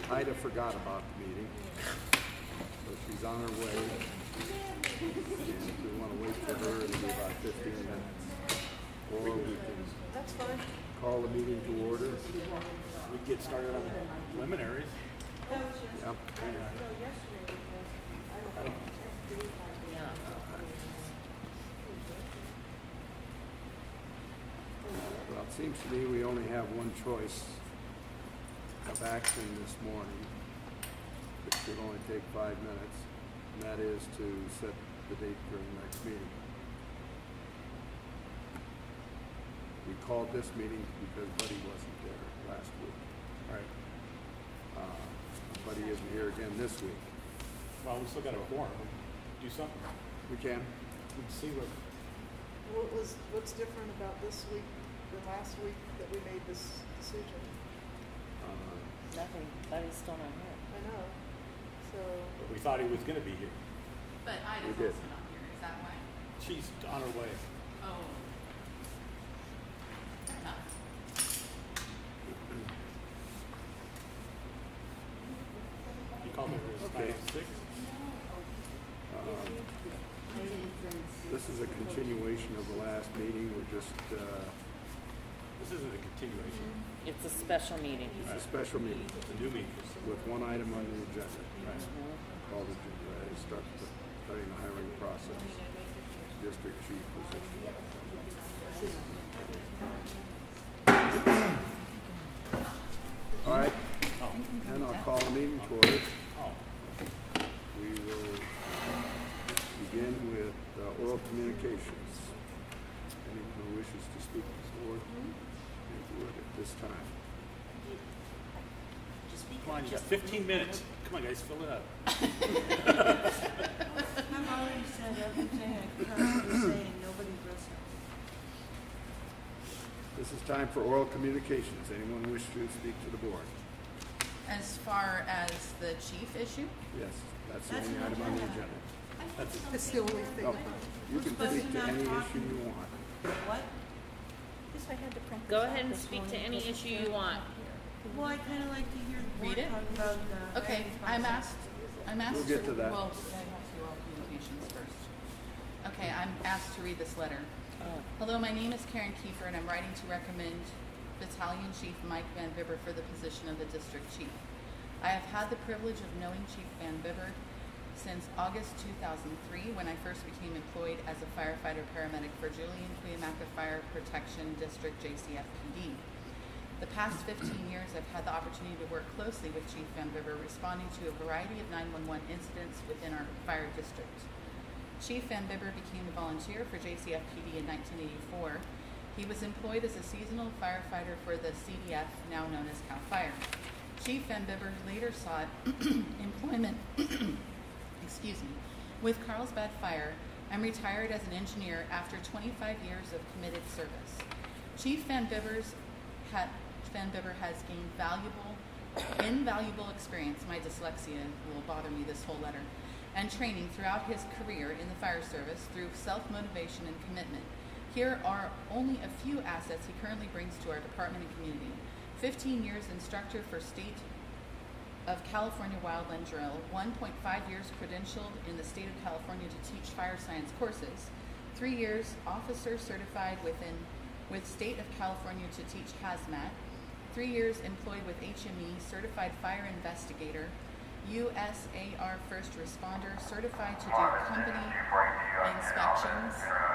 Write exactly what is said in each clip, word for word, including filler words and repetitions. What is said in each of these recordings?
Ida forgot about the meeting, so she's on her way. And if we want to wait for her, it'll be about fifteen minutes. Or we can That's fine. call the meeting to order. We get started on the preliminaries. Yep. Well, it seems to me we only have one choice of action this morning, which should only take five minutes, and that is to set the date for the next meeting. We called this meeting because Buddy wasn't there last week. Right. Uh, Buddy isn't here again this week. Well, we still got a quorum. Do something. We can. We can see what. What was, what's different about this week than last week that we made this decision? Uh, Nothing. Buddy's still not here. I know. So, We thought he was going to be here. But Ida's We did. also not here, is that why? She's on her way. Oh. Fair enough. He called me for his Okay. nine six. Um, This is a continuation of the last meeting. We're just, uh, This isn't a continuation. It's a special meeting. it's a special meeting It's a new meeting. with one item on the agenda. Right. Called the, uh, start the, starting the hiring process. District chief position. All right, Oh. and I'll call the meeting to order. Oh. We will begin with uh, oral communications. Anyone who wishes to speak before may do it at this time. Come on, you got fifteen minutes. Come on, guys, fill it up. I've already said everything I could possibly say, and nobody listens. This is time for oral communications. Anyone wish to speak to the board? As far as the chief issue? Yes, that's the That's only not item on the agenda. agenda. That's it. it's the only thing. Oh, you can supposed speak to to not any talk? issue you want. What? Guess I had to print Go this ahead out and this speak to morning any because issue it's you not want. here. Well, I kind of like to hear the board Read it? talk about the. Okay, hiring I'm process. asked, I'm asked. We'll get to that. Well, I have to do all communications first. Okay, I'm asked to read this letter. Oh. Hello, my name is Karen Kiefer, and I'm writing to recommend Battalion Chief Mike Van Bibber for the position of the District Chief. I have had the privilege of knowing Chief Van Bibber since August two thousand three, when I first became employed as a firefighter paramedic for Julian Cuyamaca Fire Protection District, J C F P D. The past fifteen years, I've had the opportunity to work closely with Chief Van Bibber, responding to a variety of nine one one incidents within our fire district. Chief Van Bibber became a volunteer for J C F P D in nineteen eighty-four. He was employed as a seasonal firefighter for the C D F, now known as CAL FIRE. Chief Van Bibber later sought employment excuse me, with Carlsbad Fire and retired as an engineer after twenty-five years of committed service. Chief Van Bibber's ha- Van Bibber has gained valuable, invaluable experience, my dyslexia will bother me this whole letter, and training throughout his career in the fire service through self-motivation and commitment. Here are only a few assets he currently brings to our department and community. fifteen years instructor for State of California Wildland Drill, one point five years credentialed in the state of California to teach fire science courses, three years officer certified within with State of California to teach hazmat, three years employed with H M E, certified fire investigator, U S A R first responder, certified to do company inspections,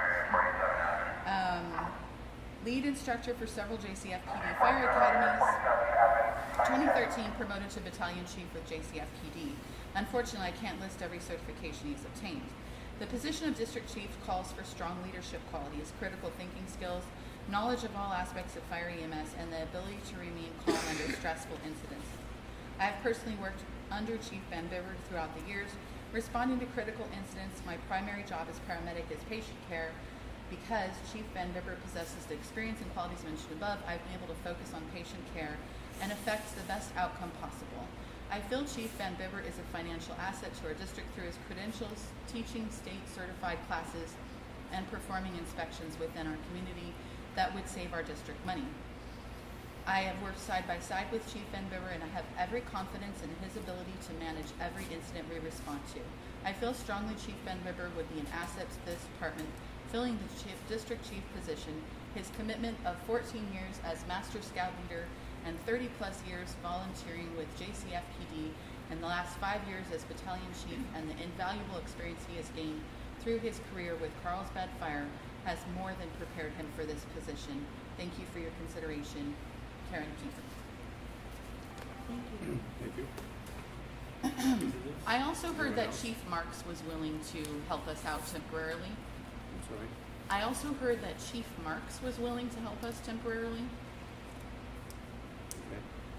um, lead instructor for several J C F P D fire academies, twenty thirteen promoted to battalion chief with J C F P D. Unfortunately, I can't list every certification he's obtained. The position of district chief calls for strong leadership qualities, critical thinking skills, knowledge of all aspects of fire E M S, and the ability to remain calm under stressful incidents. I have personally worked under Chief Van Bibber throughout the years, responding to critical incidents. My primary job as paramedic is patient care. Because Chief Van Bibber possesses the experience and qualities mentioned above, I've been able to focus on patient care and affect the best outcome possible. I feel Chief Van Bibber is a financial asset to our district through his credentials, teaching state-certified classes, and performing inspections within our community that would save our district money. I have worked side by side with Chief Van Bibber, and I have every confidence in his ability to manage every incident we respond to. I feel strongly Chief Van Bibber would be an asset to this department, filling the chief, district chief position. His commitment of fourteen years as Master Scout Leader and thirty plus years volunteering with J C F P D, and the last five years as Battalion Chief, and the invaluable experience he has gained through his career with Carlsbad Fire has more than prepared him for this position. Thank you for your consideration, Karen Kiefer. Thank you. Thank you. I also heard that Anyone else? Chief Marks was willing to help us out temporarily. I'm sorry. I also heard that Chief Marks was willing to help us temporarily. Okay.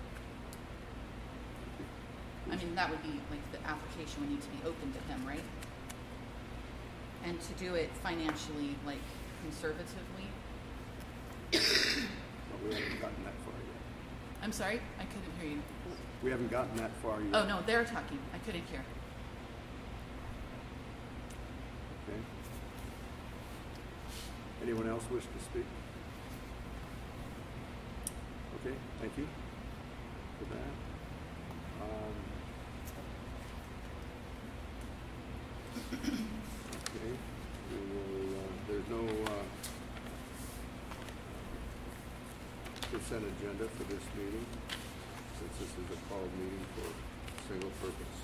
I mean, that would be like the application would need to be open to him, right? And to do it financially, like conservatively. But we haven't gotten that far yet. I'm sorry, I couldn't hear you. We haven't gotten that far yet. Oh, no, they're talking. I couldn't hear. Okay. Anyone else wish to speak? Okay, thank you for that. Um, okay, we will, uh, there's no uh, consent agenda for this meeting, since this is a called meeting for single purpose.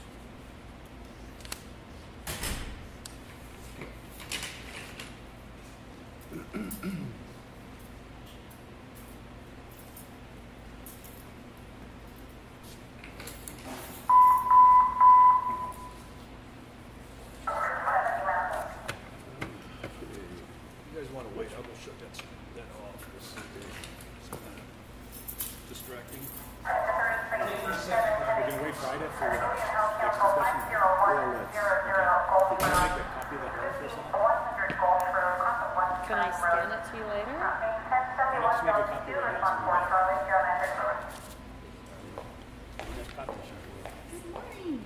You guys want to wait? I'll go shut that, that off. It's kind of distracting. We're gonna wait Friday for the next discussion. Well, let's, Can you make a copy of that letter for us? Can I scan it to you later? And let's make a copy of that. Next copy, sure. Good morning.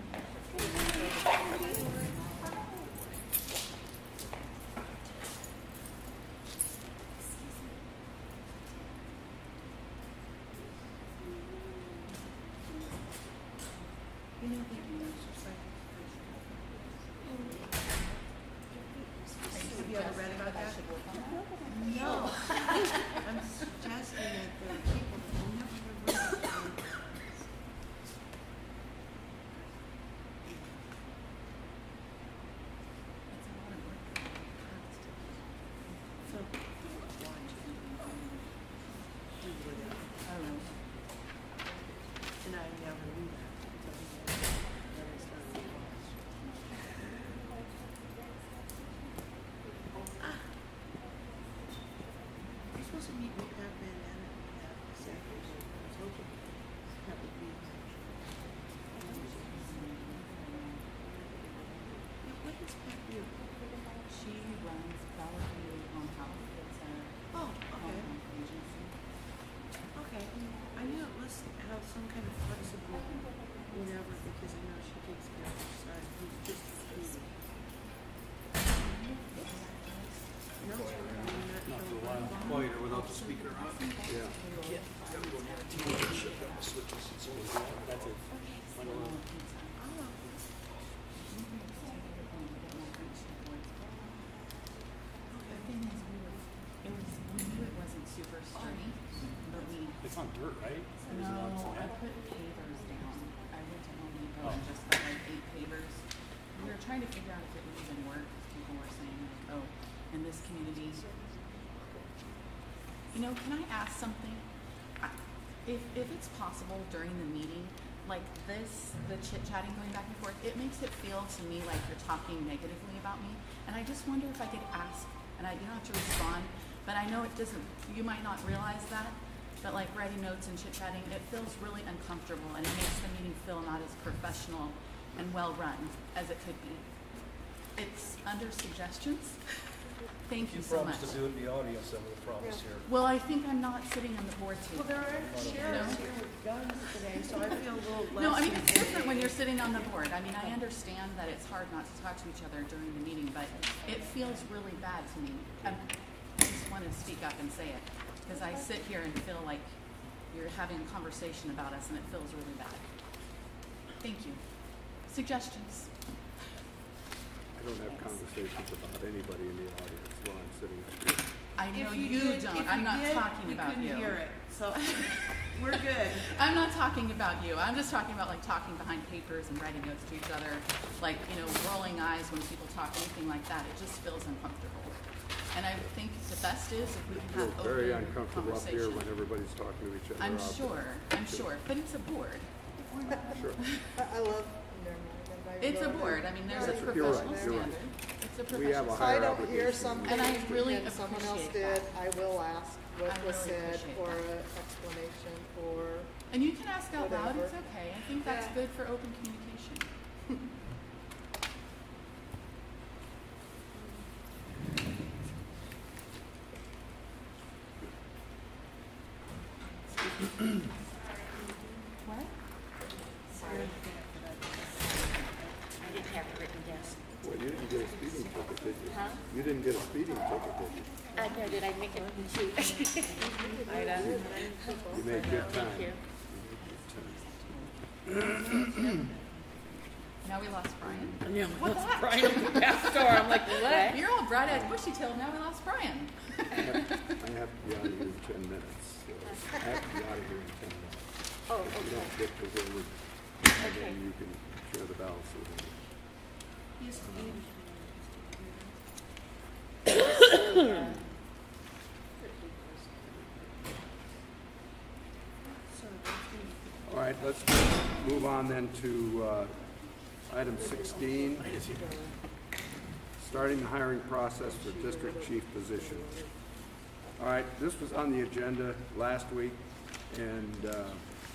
You know, they do exercise. Have you ever read about that? No. I'm suggesting that there are people that will never read about it. So, watch it. Do whatever. And I never knew that until then I started to watch. Ah. You're supposed to meet with Pat Van Anna that Saturday. I was hoping that would be. What does Pat do? She runs Bellevue Home Health. It's a Oh, home okay. health agency. Okay, I knew it must have some kind of flexible whatever, because I know she takes care of her son, who's just a kid. No, I'm not Not for sure a while. what- Quieter without the speaker on. yeah. Yeah. Gotta go near the T V and shut down the switches. It's always on. That's it. One of those. Oh, The thing is, we were, it was, we knew it wasn't super sturdy, but we, It's on dirt, right? Or is it on no, I cement? put pavers down. I went to Home Depot Oh. and just got like eight pavers. We were trying to figure out if it would even work, because people were saying like, oh, in this community. You know, can I ask something? I- If, if it's possible during the meeting, like this, the chit chatting going back and forth, it makes it feel to me like you're talking negatively about me. And I just wonder if I could ask, and I, you don't have to respond, but I know it doesn't, you might not realize that, but like writing notes and chit chatting, it feels really uncomfortable, and it makes the meeting feel not as professional and well run as it could be. It's under suggestions. Thank you You so much. promised to do it in the audience, that was the promise here. Well, I think I'm not sitting on the board too. well, there are sheriffs here with guns today, so I feel a little less. No, I mean, it's different when intimidated. you're sitting on the board. I mean, I understand that it's hard not to talk to each other during the meeting, but it feels really bad to me. I'm- I just want to speak up and say it, because I sit here and feel like, you're having a conversation about us and it feels really bad. Thank you. Suggestions? I don't have conversations about anybody in the audience while I'm sitting up here. I know If you, did- don't. if I'm you not did, talking about We you. couldn't hear it, so we're good. I'm not talking about you. I'm just talking about like talking behind papers and writing notes to each other, like, you know, rolling eyes when people talk, anything like that. It just feels uncomfortable. And I think the best is if we It can have feels very open uncomfortable up here conversation. when everybody's talking to each other. I'm out sure, I'm sure, but it's a board. there. Sure. I, I love, never mind. I'm not even It's a going board. there. I mean, there's a That's- you're right, professional you're right. standard. It's a We have a professional If higher I don't hear obligation. something And I really and someone else appreciate did, that. I will ask what I was really said appreciate or that. an explanation or, And you can ask out loud, Whatever. it's okay. I think that's Yeah. good for open communication. What? Sorry. I didn't have it written down. Well, you didn't get a speeding ticket, did you? Huh? You didn't get a speeding ticket, did you? I know, did I make it two? Ida? You made good time. Thank you. Now we lost Brian. Yeah, that's Brian at the back door. I'm like, what? You're all bright-eyed, bushy-tailed. Now we lost Brian. I have I have to be out of here in ten minutes. So I have to be out of here in ten minutes. Oh, If you okay. don't get to where we, Okay. then you can share the balance of it. Yes, Amy. All right, let's move on then to uh, item sixteen. Starting the hiring process for district chief position. All right, this was on the agenda last week, and uh,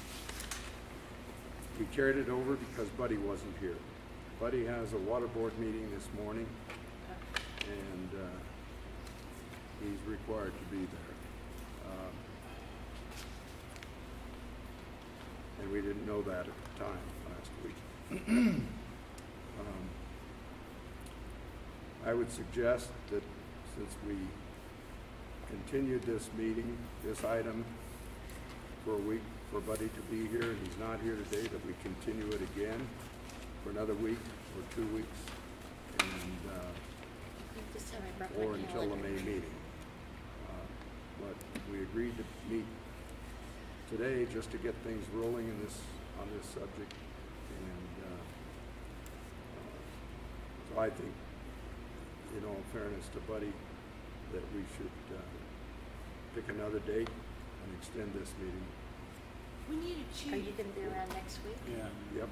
we carried it over because Buddy wasn't here. Buddy has a water board meeting this morning, and uh, he's required to be there. Um, And we didn't know that at the time last week. Um, I would suggest that since we continued this meeting, this item, for a week, for Buddy to be here, and he's not here today, that we continue it again for another week or two weeks, and, uh, This time I brought my or until the calendar. May meeting. Uh, But we agreed to meet today just to get things rolling in this, on this subject. And uh, uh, so I think, in all fairness to Buddy, that we should uh, pick another date and extend this meeting. We need a Are chief. you gonna be around next week? Yeah. Yep.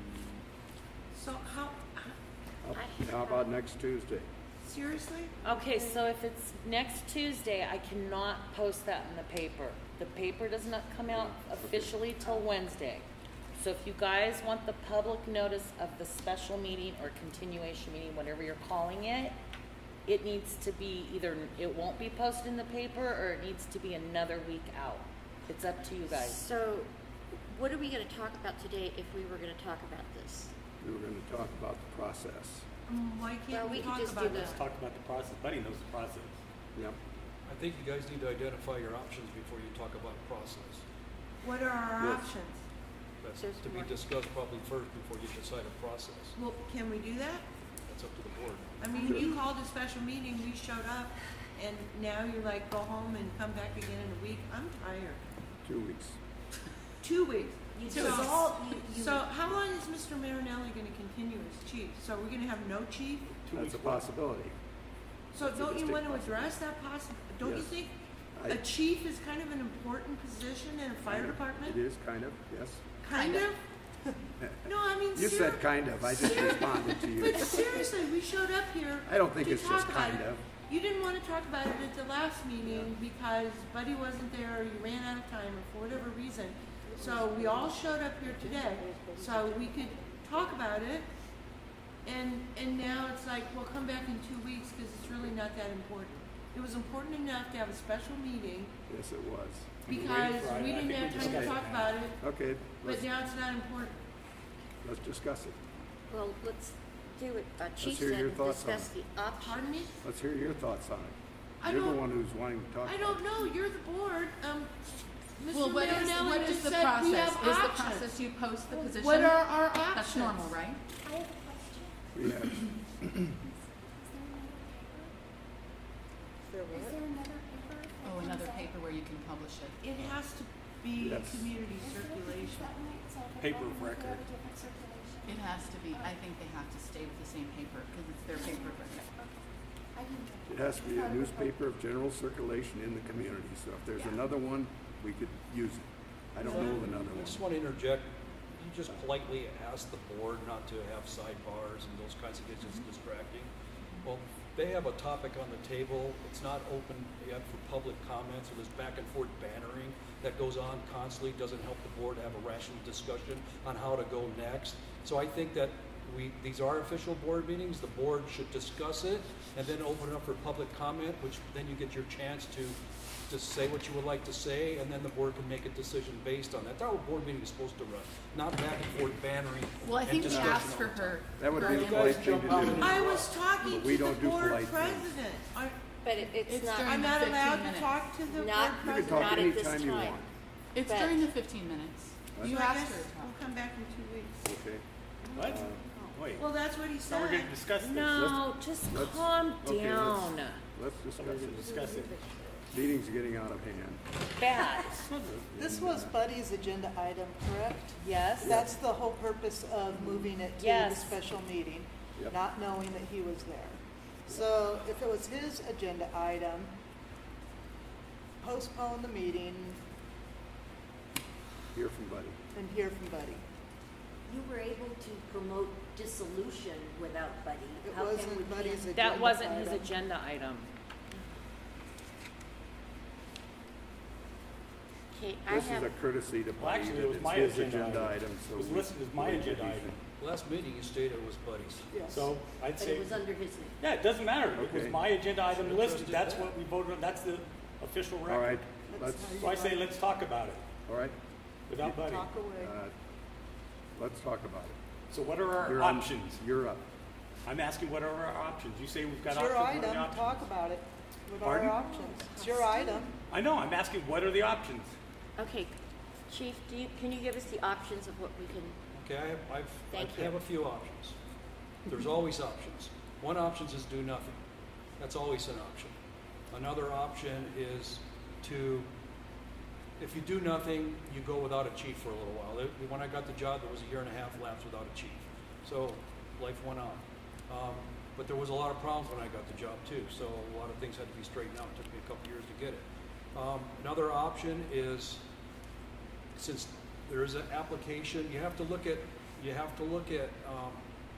So how, how- How- How about next Tuesday? seriously? Okay, so if it's next Tuesday, I cannot post that in the paper. The paper does not come out officially till Wednesday. So if you guys want the public notice of the special meeting or continuation meeting, whatever you're calling it, it needs to be either, it won't be posted in the paper, or it needs to be another week out. It's up to you guys. So, what are we gonna talk about today if we were gonna talk about this? We were going to talk about the process. Um, Why Well, can't we we could talk just do about the- that? Let's Talk about the process. Buddy knows the process. Yep. I think you guys need to identify your options before you talk about process. What are our Yes. options? That's There's to be more. discussed probably first before you decide a process. Well, can we do that? That's up to the board. I mean, you called a special meeting, we showed up, and now you're like, go home and come back again in a week. I'm tired. Two weeks. Two weeks. You So- just- all- you- you- So how long is Mister Marinelli gonna continue as chief? So we're gonna have no chief? Two That's weeks a what? possibility. So That's a don't you distinct wanna address that possi, don't you Yes. think? I- A chief is kind of an important position in a fire Kind of. department? It is, kind of, yes. Kind Kind of? No, I mean, You ser- said kind of, I just responded to you. But seriously, we showed up here. I don't think to it's just talk about kind it. of. You didn't want to talk about it at the last meeting because Buddy wasn't there, or you ran out of time, or for whatever reason. So we all showed up here today, so we could talk about it. And, and now it's like, well, come back in two weeks because it's really not that important. It was important enough to have a special meeting Yes, it was. because Friday. we I didn't think have we time to discussed talk it. about it, Okay, but let's, now it's not important. let's discuss it. Well, let's do it, uh, Chief hear said, your thoughts on discuss the options. Pardon me? Let's hear your thoughts on I it. You're the don't- one who's wanting to talk I about don't know, you're the board, um, Well, Mister what is, Marinelli what is just the said we process? have Is the options. process you post the position? What are our options? That's normal, right? I have a question. We have, There Is what? there another paper? that Oh, comes another out? paper where you can publish it. It has to be Yes. community Is there- circulation. that might solve the Paper of problem if we record. have a different circulation. It has to be, I think they have to stay with the same paper because it's their paper. of record. I can get it has to be a newspaper of general circulation in the community, so if there's another one, we could use it. I don't know of another I one. just want to interject. You just politely ask the board not to have sidebars and those kinds of things. It's distracting. Well, they have a topic on the table. It's not open yet for public comment, so there's back and forth bannering that goes on constantly. Doesn't help the board have a rational discussion on how to go next. So I think that we, these are official board meetings. The board should discuss it and then open it up for public comment, which then you get your chance to to say what you would like to say, and then the board can make a decision based on that. That's how a board meeting is supposed to run, not back and forth bannering. Well, I and think we discussion asked all for the time. her. That would her be the input. polite thing to do. I was talking But we to the don't do board polite things. president. I, But it, it's, It's not. during I'm the not fifteen allowed to minutes. talk to the Not- board You can president. talk Not at this anytime you time. want, It's But- during the fifteen minutes. What? You So I asked guess her to talk. we'll come back in two weeks. okay? What? Uh, Wait, Well, that's what he so we're said. gonna discuss this. No, just let's- calm okay, let's- down. Let's So discuss we're gonna it. discuss it. Meeting's getting out of hand. Bad. This was Buddy's agenda item, correct? Yes? That's the whole purpose of moving it to the Yes. special meeting, Yep. not knowing that he was there. So if it was his agenda item, postpone the meeting Hear from Buddy. and hear from Buddy. You were able to promote dissolution without Buddy. It How come we wasn't Buddy's can't- agenda That wasn't his item. agenda item. Okay, I This is have, a courtesy to Well, Buddy actually, that it was it's my his agenda agenda item. item, so. It was we- listed as my we agenda introduce item. it. Last meeting, you stated it was Buddy's. Yes. So I'd But say, it was under his name. yeah, it doesn't matter. It was Okay. my agenda item Should've listed. trusted That's that. what we voted on. That's the official All record. right, let's, So I say, let's talk about it all right, without Buddy. Talk away. uh, let's talk about it. So what are our You're on- options? You're up. I'm asking what are our options? You say we've got It's your options. What are item, the options? talk about it. What are Pardon? our options? It's your item. I know, I'm asking what are the options? okay, Chief, do you, can you give us the options of what we can, Okay, I have, I've, Thank I you. have a few options. There's always options. One option is do nothing. That's always an option. Another option is to, if you do nothing, you go without a chief for a little while. It- When I got the job, there was a year and a half lapse without a chief. So life went on. Um, but there was a lot of problems when I got the job too. So a lot of things had to be straightened out. It took me a couple years to get it. Um, another option is, since there is an application, you have to look at, you have to look at, um,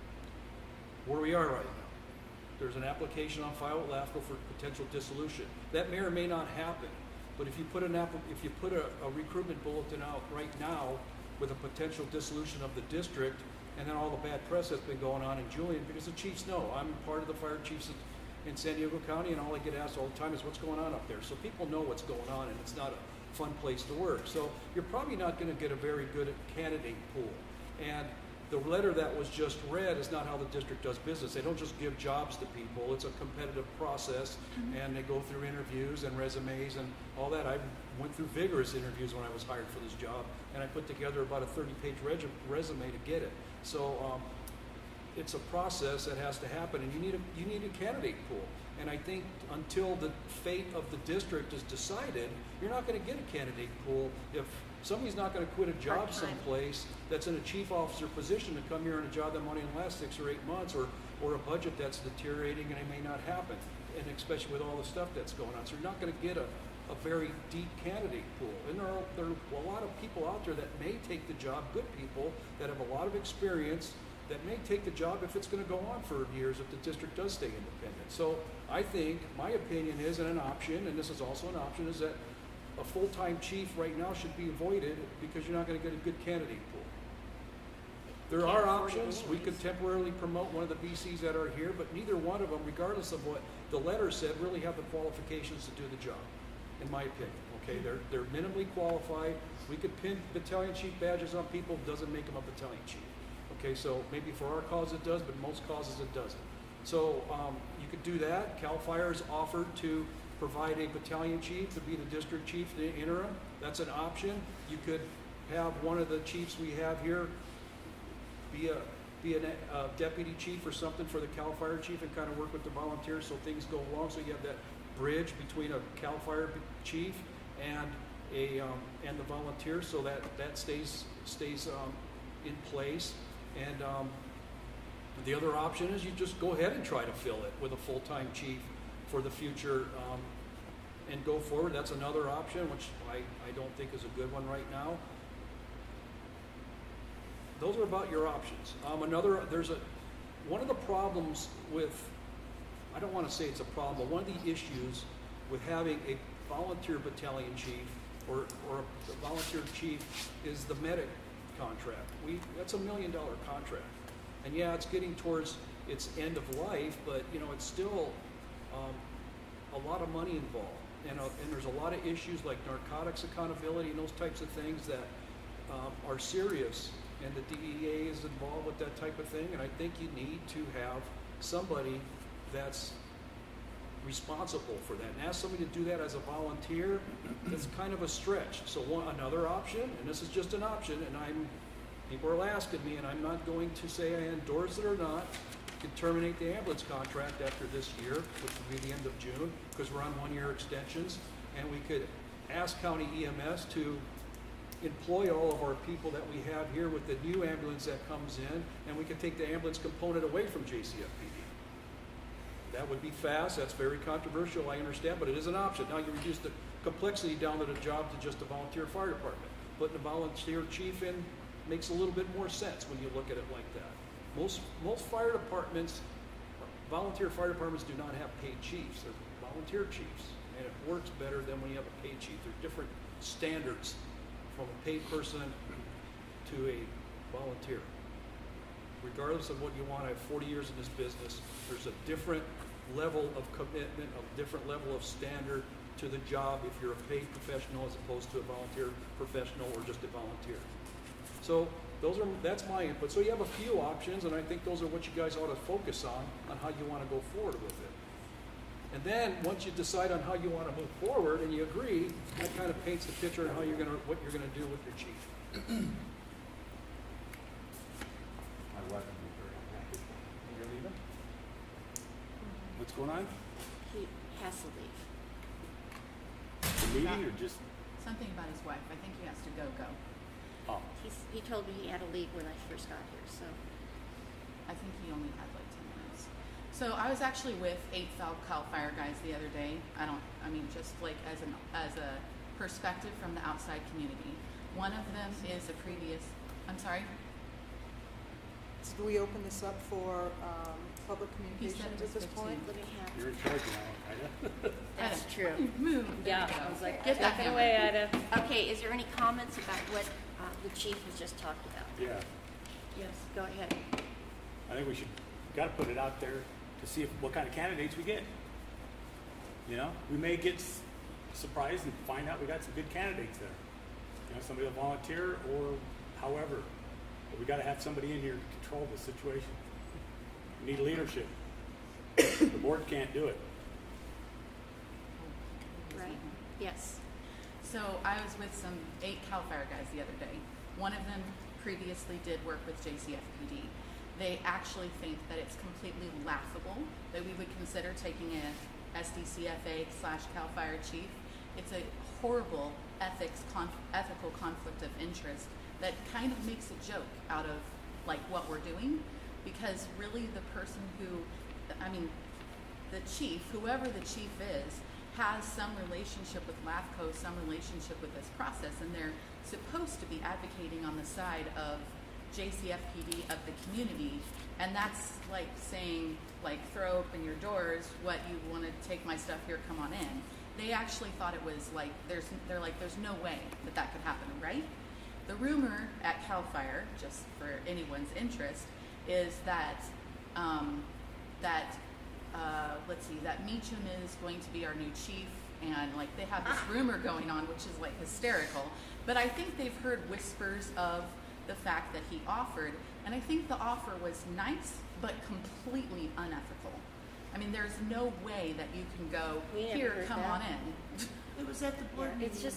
where we are right now. There's an application on file with LAFCO for potential dissolution. That may or may not happen, but if you put an app, if you put a, a recruitment bulletin out right now with a potential dissolution of the district, and then all the bad press that's been going on in Julian, because the chiefs know, I'm part of the fire chiefs in- in San Diego County, and all I get asked all the time is what's going on up there. So people know what's going on, and it's not a fun place to work. So you're probably not gonna get a very good candidate pool. And the letter that was just read is not how the district does business. They don't just give jobs to people. It's a competitive process, and they go through interviews and resumes and all that. I went through vigorous interviews when I was hired for this job, and I put together about a thirty-page reg- resume to get it. So um, it's a process that has to happen, and you need a you need a candidate pool. And I think until the fate of the district is decided, you're not going to get a candidate pool if somebody's not going to quit a job Part-time. someplace that's in a chief officer position to come here on a job that might only last six or eight months, or or a budget that's deteriorating and it may not happen, and especially with all the stuff that's going on. So you're not going to get a, a very deep candidate pool. And there are, there are a lot of people out there that may take the job, good people that have a lot of experience, that may take the job if it's going to go on for years if the district does stay independent. So I think, my opinion is, and an option, and this is also an option, is that a full-time chief right now should be avoided because you're not going to get a good candidate pool. There Can't are afford it options. We anyways. could temporarily promote one of the B Cs that are here, but neither one of them, regardless of what the letter said, really have the qualifications to do the job, in my opinion. Okay, they're they're minimally qualified. We could pin battalion chief badges on people, doesn't make them a battalion chief. Okay, so maybe for our cause it does, but most causes it doesn't. So um, you could do that. CAL FIRE has offered to provide a battalion chief to be the district chief, the interim. That's an option. You could have one of the chiefs we have here be a be a uh, deputy chief or something for the CAL FIRE chief and kind of work with the volunteers so things go along. So you have that bridge between a CAL FIRE chief and a um, and the volunteers, so that that stays stays um, in place. And um, the other option is you just go ahead and try to fill it with a full-time chief for the future um, and go forward. That's another option, which I, I don't think is a good one right now. Those are about your options. Um, another, there's a, one of the problems with, I don't want to say it's a problem, but one of the issues with having a volunteer battalion chief or, or a volunteer chief is the medic contract. We, that's a million dollar contract. And yeah, it's getting towards its end of life, but you know, it's still um, a lot of money involved. And, uh, and there's a lot of issues like narcotics accountability and those types of things that um, are serious. And the D E A is involved with that type of thing. And I think you need to have somebody that's responsible for that. And ask somebody to do that as a volunteer, that's kind of a stretch. So one, another option, and this is just an option, and I'm, people are asking me, and I'm not going to say I endorse it or not, you can terminate the ambulance contract after this year, which will be the end of June, because we're on one-year extensions, and we could ask county E M S to employ all of our people that we have here with the new ambulance that comes in, and we could take the ambulance component away from J C F P D. That would be fast. That's very controversial, I understand, but it is an option. Now you reduce the complexity down to the job to just a volunteer fire department. Putting a volunteer chief in makes a little bit more sense when you look at it like that. Most most fire departments, volunteer fire departments do not have paid chiefs. They're volunteer chiefs, and it works better than when you have a paid chief. There are different standards from a paid person to a volunteer. Regardless of what you want, I have forty years in this business. There's a different level of commitment, a different level of standard to the job if you're a paid professional as opposed to a volunteer professional or just a volunteer. So those are, that's my input. So you have a few options, and I think those are what you guys ought to focus on, on how you want to go forward with it. And then once you decide on how you want to move forward and you agree, that kind of paints the picture on how you're going to, what you're going to do with your chief. My wife would be very happy. You're leaving? What's going on? He has to leave. The meeting or just, Something about his wife. I think he has to go, go. oh, He's, he told me he had to leave when I first got here, so. I think he only had like ten minutes. So I was actually with eight Cal Cal Fire guys the other day. I don't, I mean, just like as an as a perspective from the outside community. One of them is a previous. I'm sorry. So do we open this up for um, public He said communications it was at this point? fifteen. Let me have. you're in charge now, Ida. That's Ida, true. Move. There Yeah, you go. I was like, Get get that that hammer. away, Ida. Okay, is there any comments about what uh, the chief has just talked about? Yeah, Yes, go ahead. I think we should, gotta put it out there to see if, what kind of candidates we get. You know, we may get s- surprised and find out we got some good candidates there. You know, somebody will volunteer or however, but we gotta have somebody in here to control the situation. We need leadership. The board can't do it. Right? Yes. So I was with some eight Cal Fire guys the other day. One of them previously did work with J C F P D. They actually think that it's completely laughable that we would consider taking a S D C F A slash Cal Fire chief. It's a horrible ethics conf- ethical conflict of interest that kind of makes a joke out of like what we're doing, because really the person who, I mean, the chief, whoever the chief is, has some relationship with LAFCO, some relationship with this process, and they're supposed to be advocating on the side of J C F P D, of the community, and that's like saying, like, throw open your doors, what, you want to take my stuff here, come on in. They actually thought it was like, there's, they're like, there's no way that that could happen, right? The rumor at CAL FIRE, just for anyone's interest, is that, um, that Uh, let's see, that Meacham is going to be our new chief, and like they have this rumor going on, which is like hysterical. But I think they've heard whispers of the fact that he offered, and I think the offer was nice, but completely unethical. I mean, there's no way that you can go, We never here, heard come that. on in. It was at the board meeting. It's just,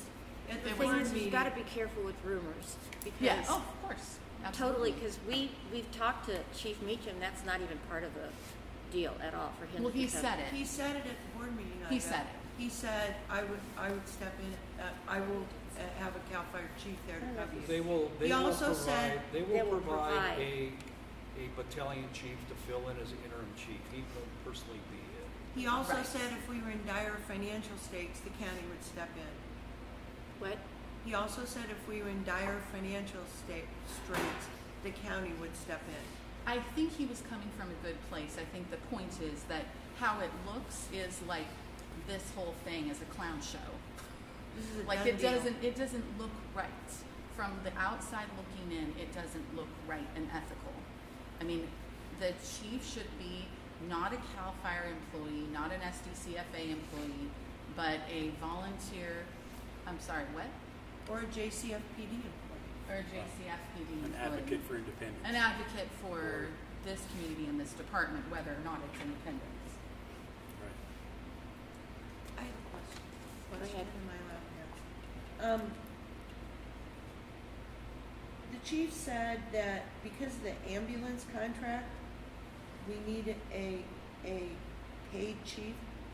At The the thing board is, you've meeting, gotta be careful with rumors, Yeah, because oh, of course. totally, Absolutely. because we, we've talked to Chief Meacham, that's not even part of the deal at all for him. Well, to he become- said it. he said it at the board meeting. He Ida. said it. He said, I would, I would step in, uh, I will uh, have a CAL FIRE chief there to cover you. They will, they He will also provide, said- they They will will provide provide. a, a battalion chief to fill in as interim chief. He will personally be it. He also Right. said if we were in dire financial states, the county would step in. What? He also said if we were in dire financial state, straits, the county would step in. I think he was coming from a good place. I think the point is that how it looks is like this whole thing is a clown show. This is a Like done it deal. doesn't, it doesn't look right. From the outside looking in, it doesn't look right and ethical. I mean, the chief should be not a CAL FIRE employee, not an S D C F A employee, but a volunteer, I'm sorry, what? Or a J C F P D employee. Or a J C F P D An employee. advocate for independence. An advocate for this community and this department, whether or not it's independence. Right. I have a question. Go Question ahead. in my lap here. Um, the chief said that because of the ambulance contract, we need a, a paid chief.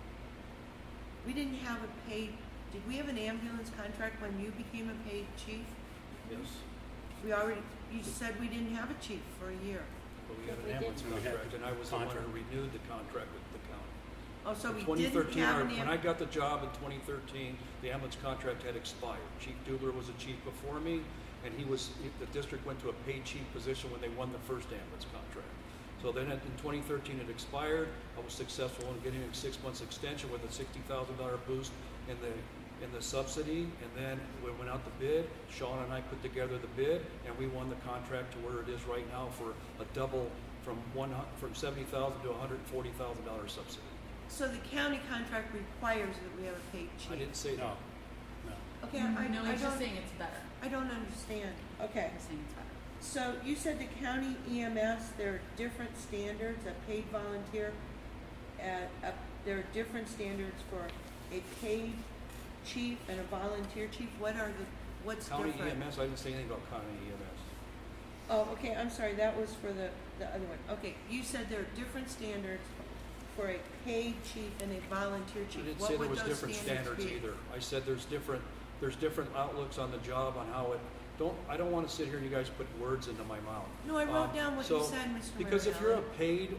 We didn't have a paid, did we have an ambulance contract when you became a paid chief? Yes. We already, you said we didn't have a chief for a year. But we had We an did. ambulance We had contract, and I was the one contract. who renewed the contract with the county. Oh, so In we twenty didn't thirteen, have our- an when I am- got the job in twenty thirteen, the ambulance contract had expired. Chief Dubler was a chief before me, and he was, he- the district went to a paid chief position when they won the first ambulance contract. So then in in twenty thirteen, it expired. I was successful in getting a six months extension with a sixty thousand dollar boost in the, in the subsidy. And then we went out to bid. Sean and I put together the bid, and we won the contract to where it is right now for a double from one, hu- from seventy thousand to a hundred and forty thousand dollar subsidy. So the county contract requires that we have a paid chief? I didn't say No, that. no. Okay, I, No, I he's just don't, saying it's better. I don't understand. Okay, He's saying it's better. so you said the county E M S, there are different standards, a paid volunteer, uh, a, there are different standards for a paid chief and a volunteer chief. What are the, what's County different? E M S, I didn't say anything about county E M S. Oh, okay, I'm sorry, that was for the, the other one. Okay, you said there are different standards for a paid chief and a volunteer I chief. didn't What say there would was those different standards standards be? either. I said there's different, there's different outlooks on the job on how it, don't, I don't wanna sit here and you guys put words into my mouth. No, I wrote Um, down what you so- said, Mister Because if you're a Marinelli. paid,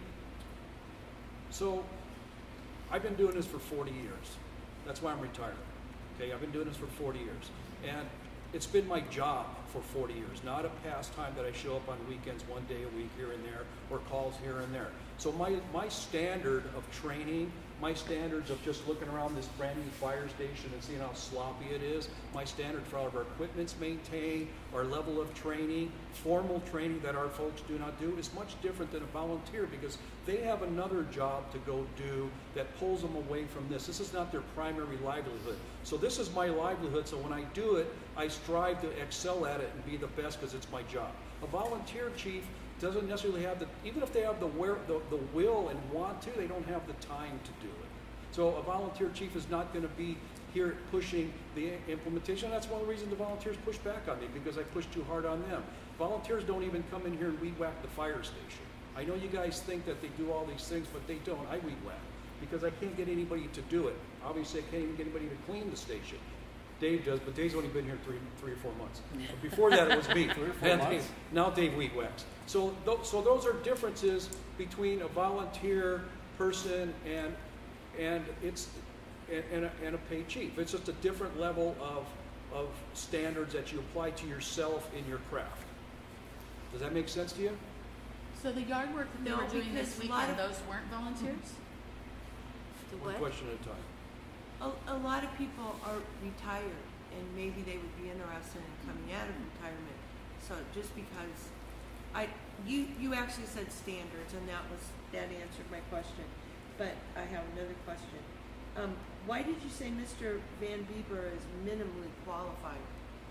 so, I've been doing this for forty years. That's why I'm retired. Okay, I've been doing this for forty years. And it's been my job for forty years, not a pastime that I show up on weekends one day a week here and there, or calls here and there. So my, my standard of training, my standards of just looking around this brand new fire station and seeing how sloppy it is, my standard for all of our equipment's maintained, our level of training, formal training that our folks do not do is much different than a volunteer because they have another job to go do that pulls them away from this. This is not their primary livelihood. So this is my livelihood, so when I do it, I strive to excel at it and be the best because it's my job. A volunteer chief doesn't necessarily have the, even if they have the, where, the, the will and want to, they don't have the time to do it. So a volunteer chief is not going to be here pushing the implementation. That's one of the reasons the volunteers push back on me, because I push too hard on them. Volunteers don't even come in here and weed whack the fire station. I know you guys think that they do all these things, but they don't. I weed whack because I can't get anybody to do it. Obviously, I can't even get anybody to clean the station. Dave does, but Dave's only been here three, three or four months. But before that, it was me. Three or four Then months? Dave- now Dave weed whacks. So, th- so those are differences between a volunteer person and and it's and, and, a, and a paid chief. It's just a different level of of standards that you apply to yourself in your craft. Does that make sense to you? So the yard work that they No, were doing this because a lot weekend, of- those weren't volunteers? The One what? question at a time. A, a lot of people are retired and maybe they would be interested in coming out of retirement. So just because I, you, you actually said standards and that was, that answered my question. But I have another question. Um, why did you say Mister Van Bieber is minimally qualified?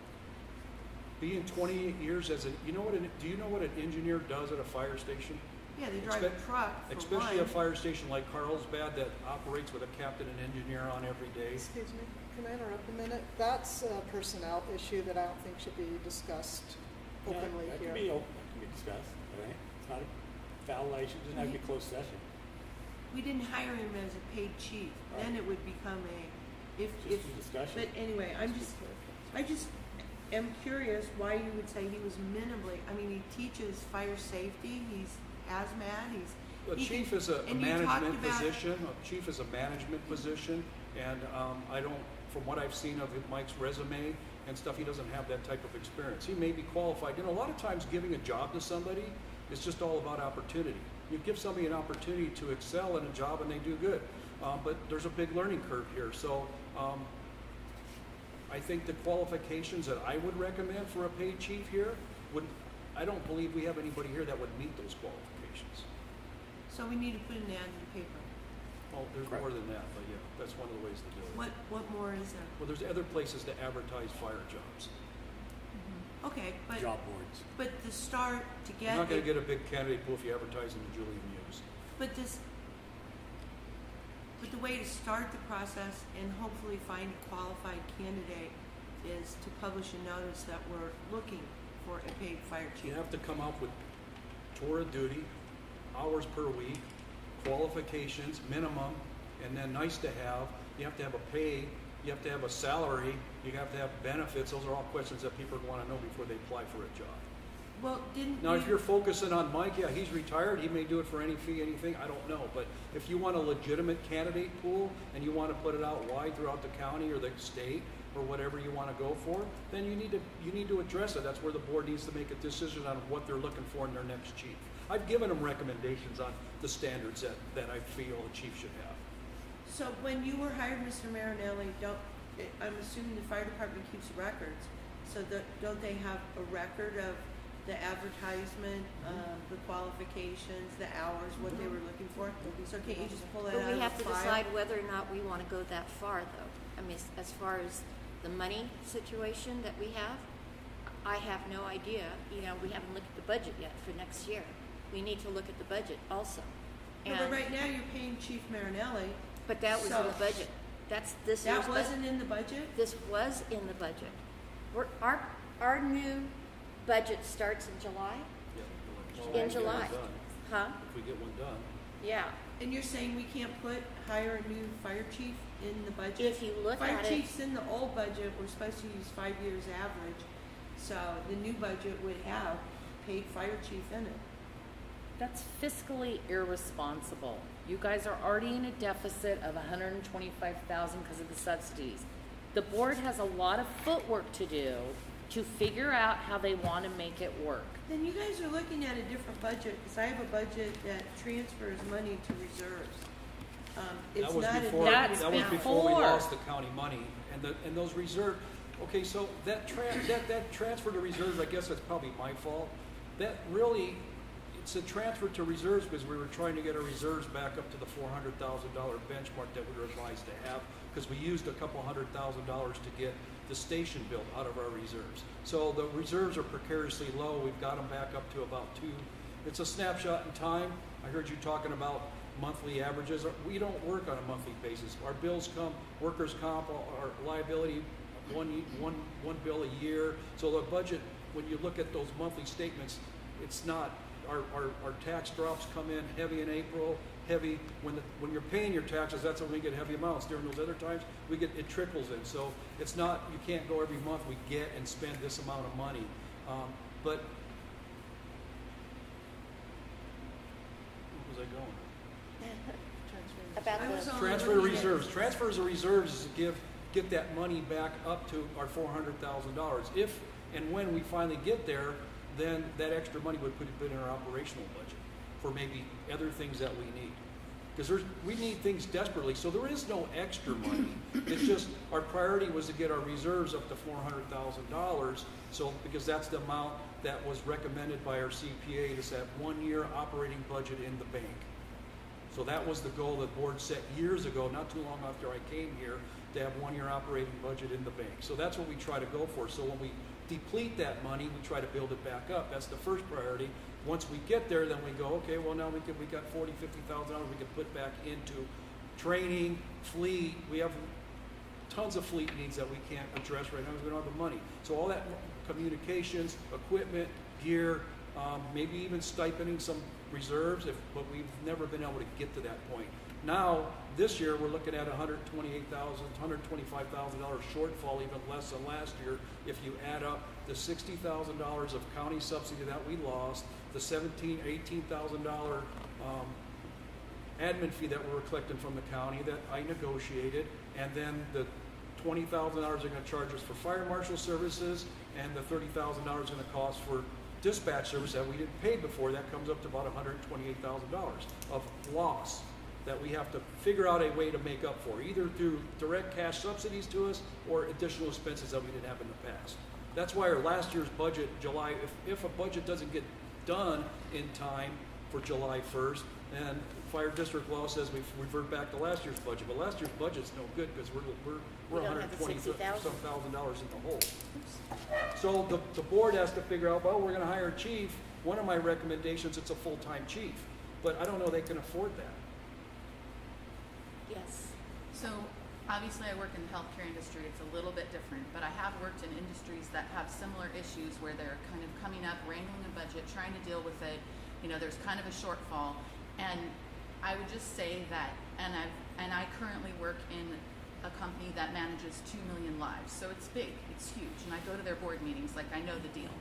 Being twenty-eight years as a, you know what, an, do you know what an engineer does at a fire station? Yeah, they drive a Expe- truck for Especially a one. fire station like Carlsbad that operates with a captain and engineer on every day. Excuse me, can I interrupt a minute? That's a personnel issue that I don't think should be discussed Yeah, openly that here. can be, op- that can be discussed, all right? It's not a violation, it doesn't have to be closed session. We didn't hire him as a paid chief, then it would become a, if, if, Just a discussion. but anyway, I'm just, I just am curious why you would say he was minimally, I mean, he teaches fire safety, he's hazmat, he's. A he chief can- is a a and you talked management about- position, a chief is a management position, and um, I don't, from what I've seen of Mike's resume and stuff, he doesn't have that type of experience. He may be qualified, you know, a lot of times giving a job to somebody is just all about opportunity. You give somebody an opportunity to excel in a job and they do good, um, but there's a big learning curve here, so um, I think the qualifications that I would recommend for a paid chief here would, I don't believe we have anybody here that would meet those qualifications. So we need to put an ad in the paper. Well, there's Correct. more than that, but yeah, that's one of the ways to do it. What, what more is there? Well, there's other places to advertise fire jobs. Okay, but, Job boards. but the start to You're get, not gonna it- get a big candidate pool if you advertise in the Julian News. but this, but the way to start the process and hopefully find a qualified candidate is to publish a notice that we're looking for a paid fire You chief. have to come up with tour of duty, hours per week, qualifications, minimum, and then nice to have. You have to have a pay, you have to have a salary, you have to have benefits. Those are all questions that people wanna know before they apply for a job. Well, didn't Now, if you- you're focusing on Mike, yeah, he's retired, he may do it for any fee, anything, I don't know. But if you want a legitimate candidate pool and you want to put it out wide throughout the county or the state or whatever you want to go for, then you need to, you need to address it. That's where the board needs to make a decision on what they're looking for in their next chief. I've given them recommendations on the standards that, that I feel a chief should have. So when you were hired, Mister Marinelli, don't, I'm assuming the fire department keeps records, so that, don't they have a record of the advertisement, um, the qualifications, the hours, what they were looking for? So can't you just pull that out But of we have the to file? decide whether or not we want to go that far, though. I mean, as- as far as the money situation that we have, I have no idea. You know, we haven't looked at the budget yet for next year. We need to look at the budget also. No, but And, right now you're paying Chief Marinelli, but that was in so- the budget. That's this year's that budget. wasn't in the budget? This was in the budget. We're, our, our new budget starts in July? Yeah. In If we get July. one done. Huh? If we get one done. Yeah. And you're saying we can't put, hire a new fire chief in the budget? If you look Fire at it, chiefs in the old budget, we're supposed to use five years average, so the new budget would have paid fire chief in it. That's fiscally irresponsible. You guys are already in a deficit of one hundred twenty-five thousand dollars because of the subsidies. The board has a lot of footwork to do to figure out how they want to make it work. Then you guys are looking at a different budget, because I have a budget that transfers money to reserves. Um, That it's was not a before, That's that was before we before. lost the county money, and the, and those reserve, okay, so that tran, that, that transfer to reserves, I guess that's probably my fault. That really, it's a transfer to reserves because we were trying to get our reserves back up to the four hundred thousand dollar benchmark that we were advised to have, because we used a couple hundred thousand dollars to get the station built out of our reserves. So the reserves are precariously low, we've got them back up to about two. It's a snapshot in time. I heard you talking about monthly averages. We don't work on a monthly basis. Our bills come, workers' comp, our liability, one, one, one bill a year. So the budget, when you look at those monthly statements, it's not, our, our, our tax drops come in heavy in April, heavy, when the, when you're paying your taxes, that's when we get heavy amounts. During those other times, we get, it trickles in. So it's not, you can't go every month, we get and spend this amount of money. Um, but, where was I going? about I was the, on- Transfer to reserves. Transfers of reserves is to give, get that money back up to our four hundred thousand dollars. If and when we finally get there, then that extra money would put it in our operational budget for maybe other things that we need. Because there's, we need things desperately, so there is no extra money. It's just, our priority was to get our reserves up to four hundred thousand dollars, so, because that's the amount that was recommended by our C P A, to set one-year operating budget in the bank. So that was the goal the board set years ago, not too long after I came here, to have one-year operating budget in the bank. So that's what we try to go for. So when we deplete that money, we try to build it back up. That's the first priority. Once we get there, then we go, okay, well now we can, we got forty, fifty thousand dollars we can put back into training, fleet. We have tons of fleet needs that we can't address right now because we don't have the money. So all that communications, equipment, gear, um, maybe even stipending some reserves, if, but we've never been able to get to that point. Now, this year, we're looking at one hundred twenty-eight thousand dollars, one hundred twenty-five thousand dollars shortfall, even less than last year, if you add up the sixty thousand dollars of county subsidy that we lost, the seventeen thousand dollars, eighteen thousand dollars um, admin fee that we were collecting from the county that I negotiated, and then the twenty thousand dollars they're going to charge us for fire marshal services, and the thirty thousand dollars going to cost for dispatch service that we didn't pay before. That comes up to about one hundred twenty-eight thousand dollars of loss that we have to figure out a way to make up for, either through direct cash subsidies to us or additional expenses that we didn't have in the past. That's why our last year's budget, July, if, if a budget doesn't get done in time for July first, then fire district law says we revert back to last year's budget. But last year's budget's no good because we're, we're, we're We don't one have hundred the twenty sixty thousand. some thousand dollars in the hole. So the, the board has to figure out, well, we're going to hire a chief. One of my recommendations, it's a full-time chief, but I don't know they can afford that. Yes. So obviously I work in the healthcare industry. It's a little bit different, but I have worked in industries that have similar issues where they're kind of coming up, wrangling a budget, trying to deal with it. You know, there's kind of a shortfall. And I would just say that, and I've, and I currently work in a company that manages two million lives. So it's big, it's huge. And I go to their board meetings, like I know the deal.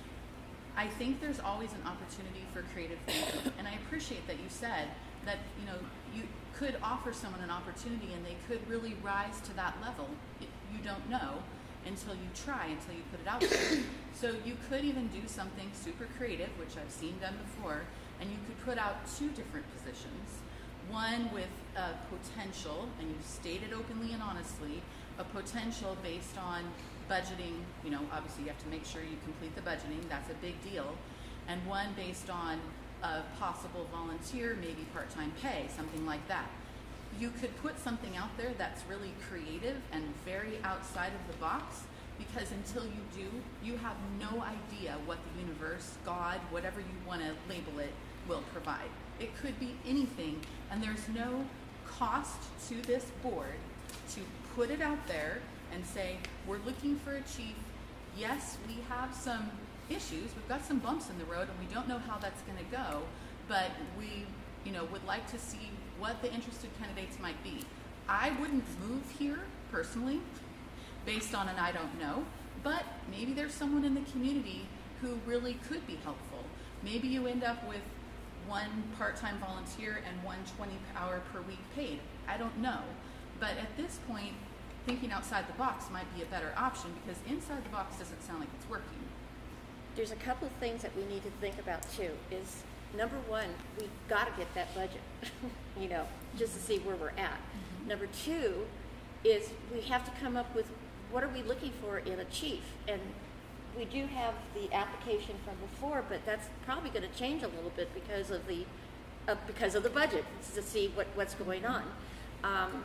I think there's always an opportunity for creative thinking. And I appreciate that you said that, you know, you could offer someone an opportunity and they could really rise to that level. It, you don't know until you try, until you put it out there. So you could even do something super creative, which I've seen done before, and you could put out two different positions. One with a potential, and you stated openly and honestly, a potential based on budgeting. You know, obviously you have to make sure you complete the budgeting, that's a big deal. And one based on a possible volunteer, maybe part-time pay, something like that. You could put something out there that's really creative and very outside of the box, because until you do, you have no idea what the universe, God, whatever you want to label it, will provide. It could be anything, and there's no cost to this board to put it out there and say, we're looking for a chief. Yes, we have some issues. We've got some bumps in the road, and we don't know how that's going to go, but we, you know, would like to see what the interested candidates might be. I wouldn't move here personally based on an I don't know, but maybe there's someone in the community who really could be helpful. Maybe you end up with one part-time volunteer and one twenty hour per week paid. I don't know. But at this point, thinking outside the box might be a better option, because inside the box doesn't sound like it's working. There's a couple of things that we need to think about too. Is number one, we've got to get that budget, you know, just to see where we're at. Mm-hmm. Number two is we have to come up with what are we looking for in a chief, and we do have the application from before, but that's probably going to change a little bit because of the uh, because of the budget, to see what, what's going on. Um,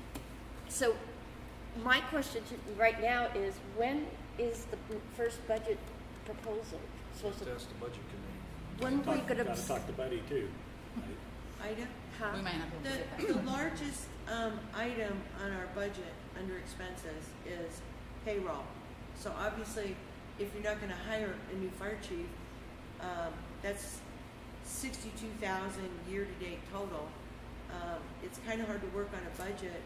so my question to right now is, when is the first budget proposal supposed to? That's the budget committee. When are we going Gotta talk to Buddy too. Right? Ida? Huh? We might not be able to The, get that. the largest, um, item on our budget under expenses is payroll. So obviously, if you're not gonna hire a new fire chief, um, that's sixty-two thousand year-to-date total. Um, it's kinda hard to work on a budget.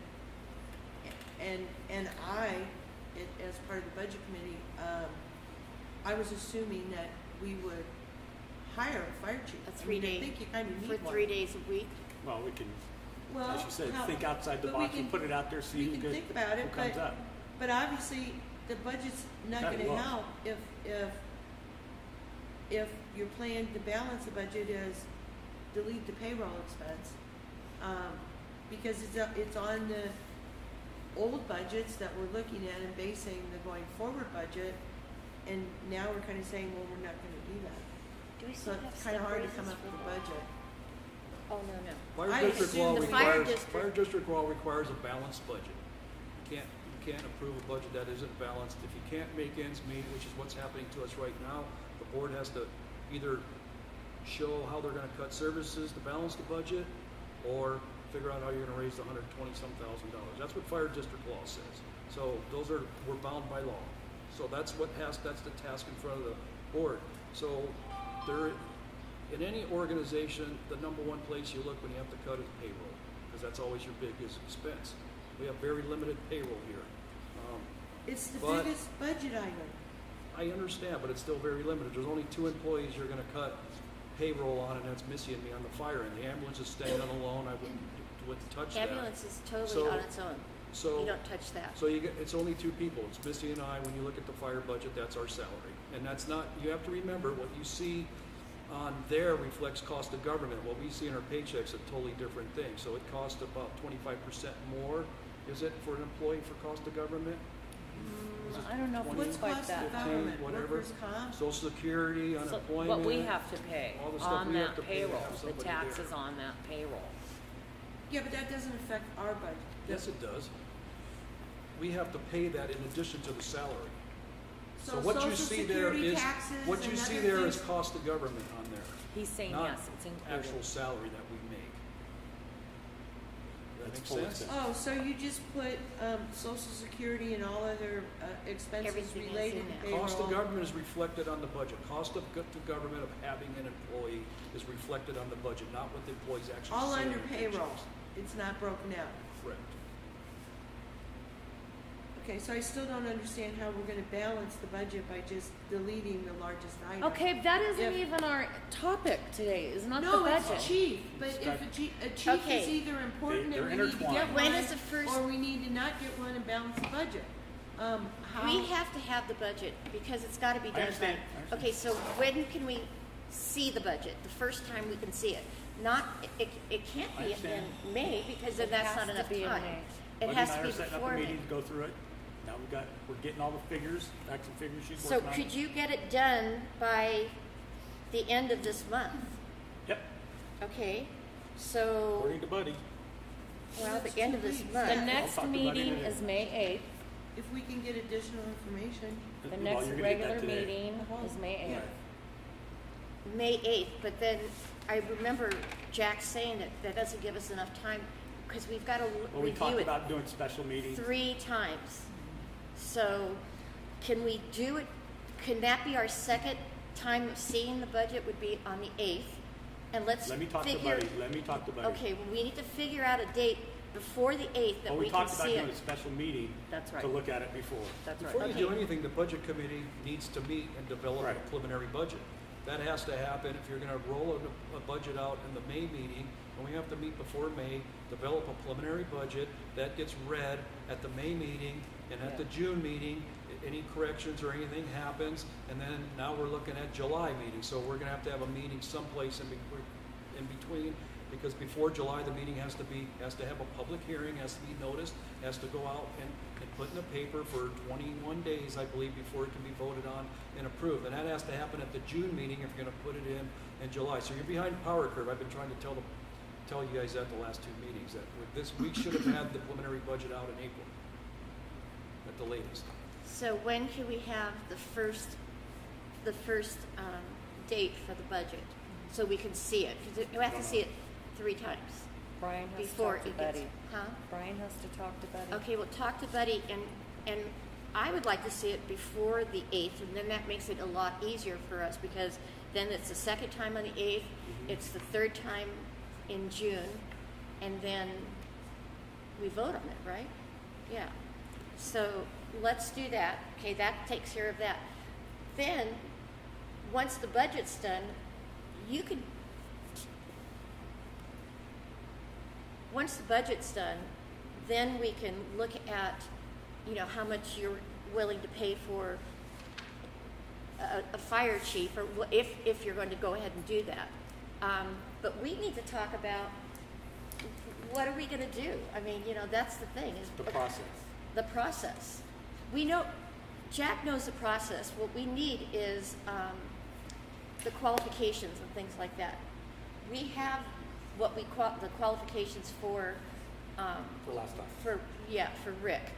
And, and I, it, as part of the budget committee, um, I was assuming that we would hire a fire chief. A I three mean, day I think you kinda need for one. three days a week. Well, we can, Well, as you said, how- think outside the but we box and can- put it out there, see we who can gets, think about it, who comes but- up. But obviously, the budget's not Gotta gonna look. help if, if, if your plan to balance the budget is delete the payroll expense. Um, because it's, uh, it's on the old budgets that we're looking at and basing the going forward budget, and now we're kinda saying, well, we're not gonna do that. Do we So still have it's kinda step hard to raises come up with for- a budget. Oh, no, no. Fire I district assume law the fire requires, district- fire district law requires a balanced budget. You can't, you can't approve a budget that isn't balanced. If you can't make ends meet, which is what's happening to us right now, the board has to either show how they're gonna cut services to balance the budget, or figure out how you're gonna raise the hundred twenty some thousand dollars. That's what fire district law says. So those are, we're bound by law. So that's what has, that's the task in front of the board. So there, in any organization, the number one place you look when you have to cut is payroll, because that's always your biggest expense. We have very limited payroll here. Um, It's the But- biggest budget item. I understand, but it's still very limited. There's only two employees you're gonna cut payroll on, and that's Missy and me on the fire end. The ambulance is staying on alone. I wouldn't, wouldn't touch that. Ambulance is totally So- on its own. So. You don't touch that. So you get, it's only two people, it's Missy and I. When you look at the fire budget, that's our salary. And that's not, you have to remember, what you see on there reflects cost of government. What we see in our paychecks is a totally different thing. So it costs about twenty-five percent more, is it, for an employee for cost of government? Is it I don't know if twenty, it's What's quite cost of that. fifteen, government? whatever. Workers' comp? Social Security, So unemployment. what we have to pay all the stuff on we have that to pay to have payroll, the somebody taxes there. on that payroll. Yeah, but that doesn't affect our budget. Yes, it does. We have to pay that in addition to the salary. So So what you Social see there Security, is, taxes, what you and see other there is things- cost of government on there, He's saying not yes, it's included. actual salary that we make. That That's makes full sense? extent. Oh, so you just put, um, Social Security and all other, uh, expenses Everything is related in to there. payroll? Cost of government is reflected on the budget. Cost of go- to government of having an employee is reflected on the budget, not what the employees actually All see in under their payroll, paychecks. it's not broken out. Correct. Okay, so I still don't understand how we're gonna balance the budget by just deleting the largest item. Okay, that isn't If- even our topic today, is not the No, budget. it's chief, but if a chief, a chief Okay. is either important They- and we they're need to get one, intertwined. When is the first- or we need to not get one and balance the budget. Um, how? We have to have the budget because it's gotta be done by. understand, I understand. Okay, so when can we see the budget? The first time we can see it? Not, it, it can't I be in understand. May because then It that's has not to enough be in time. May. It Buddy has and to I be are setting up before a May. meeting to go through it. Now we got, we're getting all the figures, facts and figures she's So working on. could you get it done by the end of this month? Yep, Okay, so, according to Buddy. well, That's the end two of this weeks. month. The I'll next talk to Buddy meeting today. is May eighth. If we can get additional information. The Well, next you're gonna get regular that today. meeting Well, is May yeah. eighth. May eighth, but then I remember Jack saying that that doesn't give us enough time because we've got to Well, we talked review it about doing special meetings. three times. So can we do it, can that be our second time of seeing the budget would be on the eighth? And let's Let me talk to figure. Buddy, let me talk to Buddy. Okay, well, we need to figure out a date before the eighth that Well, we we can talked about see doing a it. special meeting That's right. to look at it before. That's right. Before you do Okay. anything, the budget committee needs to meet and develop a Right. preliminary budget. That has to happen if you're gonna roll a, a budget out in the May meeting, and we have to meet before May, develop a preliminary budget, that gets read at the May meeting, and at the June meeting, i- any corrections or anything happens, and then now we're looking at July meeting, so we're gonna have to have a meeting someplace in between, in between, because before July, the meeting has to be, has to have a public hearing, has to be noticed, has to go out and, and put in the paper for twenty-one days, I believe, before it can be voted on and approved. And that has to happen at the June meeting if you're gonna put it in in July. So you're behind the power curve. I've been trying to tell them, tell you guys that the last two meetings, that with this, we should have had the preliminary budget out in April, at the latest. So when can we have the first, the first, um, date for the budget? So we can see it, because we have to see it three times Brian has to before talk to it gets, Buddy. huh? Brian has to talk to Buddy. Okay, well, talk to Buddy, and, and I would like to see it before the eighth, and then that makes it a lot easier for us, because then it's the second time on the eighth, it's the third time in June, and then we vote on it, right? Yeah. So let's do that. Okay, that takes care of that. Then, once the budget's done, you could, once the budget's done, then we can look at, you know, how much you're willing to pay for a, a fire chief, or wh- if, if you're going to go ahead and do that. Um, but we need to talk about, what are we gonna do? I mean, you know, that's the thing, is. The process. The process. We know, Jack knows the process. What we need is, um, the qualifications and things like that. We have what we qual, the qualifications for, um, For last time. for, yeah, for Rick.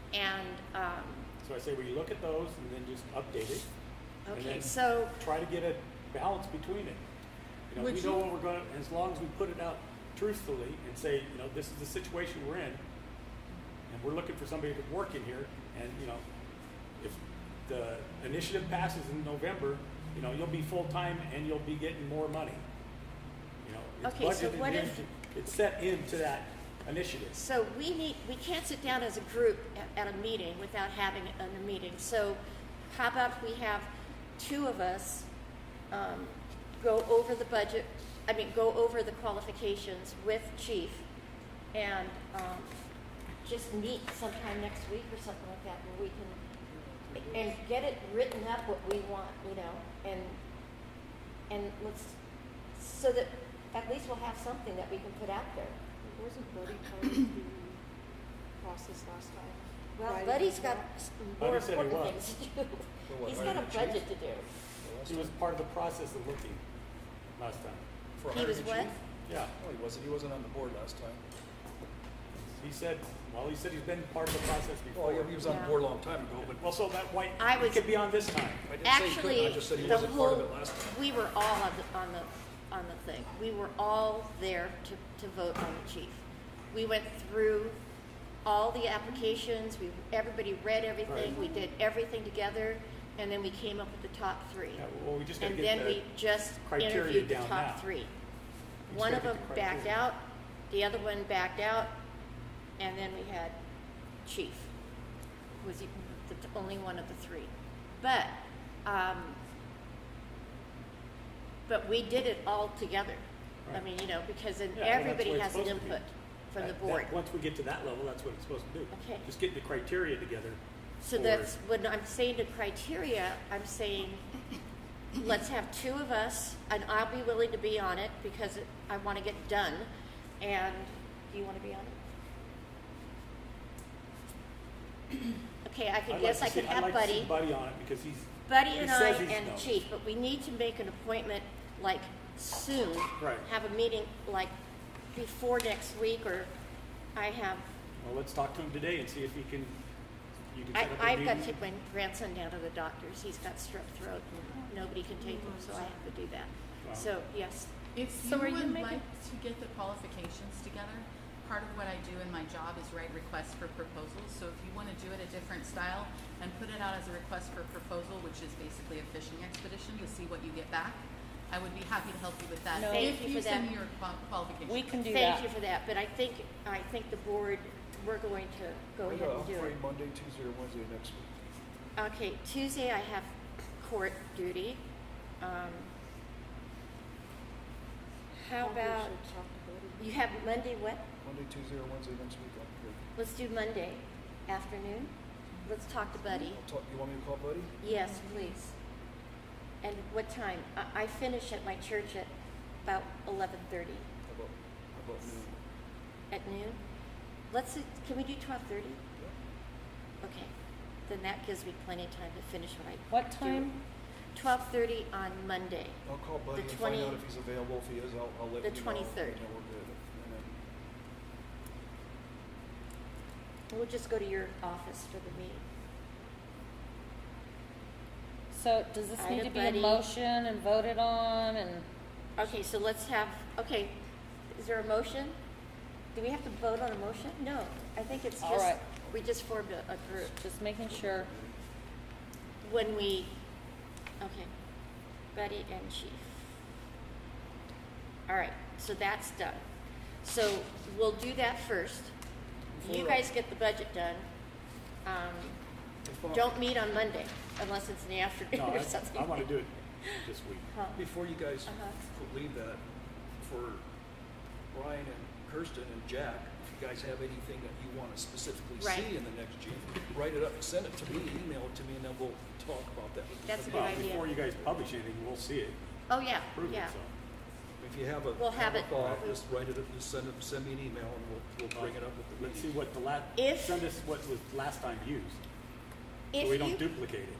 And, um, So I say we look at those and then just update it. and okay, then so, Try to get a balance between it. You know, Would we you- know what we're gonna, as long as we put it out truthfully and say, you know, this is the situation we're in, and we're looking for somebody to work in here, and, you know, if the initiative passes in November, you know, you'll be full-time and you'll be getting more money. You know, it's Okay, so budgeted what in- if- It's set into that initiative. so we need, we can't sit down as a group at, at a meeting without having a, a meeting. So how about we have two of us, um, go over the budget, I mean, go over the qualifications with Chief and, um, just meet sometime next week or something like that where we can, and get it written up what we want, you know, and, and let's, so that at least we'll have something that we can put out there. Wasn't Buddy part of the process last time? Well, Writing Buddy's it got down? s- more Buddy said he important was. things to do. what, He's got a hiring a chief? budget to do. He was part of the process of looking last time. For He hiring was a what? chief? Yeah, No, he wasn't, he wasn't on the board last time. he said, well, he said he's been part of the process Oh, before. yeah, he was on the Yeah. board a long time ago, but Well, so that white, I he was- could be on this time. I didn't say he couldn't, Actually, I just said he the wasn't part of whole, it last time. we were all on the, on the, on the thing. We were all there to, to vote on the chief. We went through all the applications, we, everybody read everything, Right. we did everything together, and then we came up with the top three. Yeah, well, we just gotta And get then the we just criteria interviewed the down top now. three. just One of gotta them get the backed criteria. out, the other one backed out, and then we had chief, was the the t- only one of the three. But, um, but we did it all together. I Right. mean, you know, because then Yeah, well, that's everybody what it's has an supposed to be. input from the That- board. that- Once we get to that level, that's what it's supposed to do. Okay. Just get the criteria together. So for- that's, when I'm saying the criteria, I'm saying, let's have two of us, and I'll be willing to be on it because it- I want to get done. And, do you want to be on it? Okay, I I'd could like guess to I see- could I'd have like to see Buddy, Buddy on it because he's, Buddy he and I says he's and known. Chief, but we need to make an appointment, like, soon. Right. Have a meeting, like, before next week, or I have, well, let's talk to him today and see if he can, you can I, set up a I've got to meeting. take my grandson down to the doctor's. He's got strep throat and nobody can take him, so I have to do that. Wow. So, yes. If So you are you would making- like to get the qualifications together, part of what I do in my job is write requests for proposals. So if you want to do it a different style and put it out as a request for proposal, which is basically a fishing expedition to see what you get back, I would be happy to help you with that. No. Thank If you you for send that. me your qual- qualifications. We can do Thank that. you for that, but I think, I think the board, we're going to go ahead and do I'm free it. Monday, Tuesday, or Wednesday next week. Okay, Tuesday I have court duty. Um, how Probably about, should talk to Buddy. you have Monday what? Monday, Tuesday, or Wednesday next week, I'm good. Let's do Monday afternoon. Let's talk to Buddy. I'll talk, you want me to call Buddy? Yes, please. And what time? I, I finish at my church at about eleven thirty. How about, how about noon? At noon? Let's, see- can we do twelve thirty? Okay, then that gives me plenty of time to finish what I. What do. time? Twelve thirty on Monday. I'll call Buddy The and find out twenty if he's available. If he is, I'll, I'll let the you know. twenty-third. And then we're good. And then, We'll just go to your office for the meeting. So does this need Ida to be Buddy. a motion and voted on and, Okay, so let's have, okay, is there a motion? Do we have to vote on a motion? No, I think it's All just, right. we just formed a, a group. just making sure? When we, okay, Buddy and Chief. All right, so that's done. So we'll do that first. You Before- guys get the budget done. Um, Before- don't meet on Monday unless it's in the afternoon No, or I, something. I wanna do it this week. Huh. Before you guys Uh-huh. leave that, for Brian and Kirsten and Jack, if you guys have anything that you want to specifically Right. see in the next chief, write it up and send it to me, email it to me, and then we'll talk about that with the That's a committee. good Well, idea. before you guys publish anything, we'll see it, Oh, yeah, prove yeah. it, so. If you have a, We'll have have a it. thought, just write it up, just send it, send me an email, and we'll, we'll bring it up with the Let's see meeting. what the la, If- send us what was last time used, so If we don't you, duplicate it.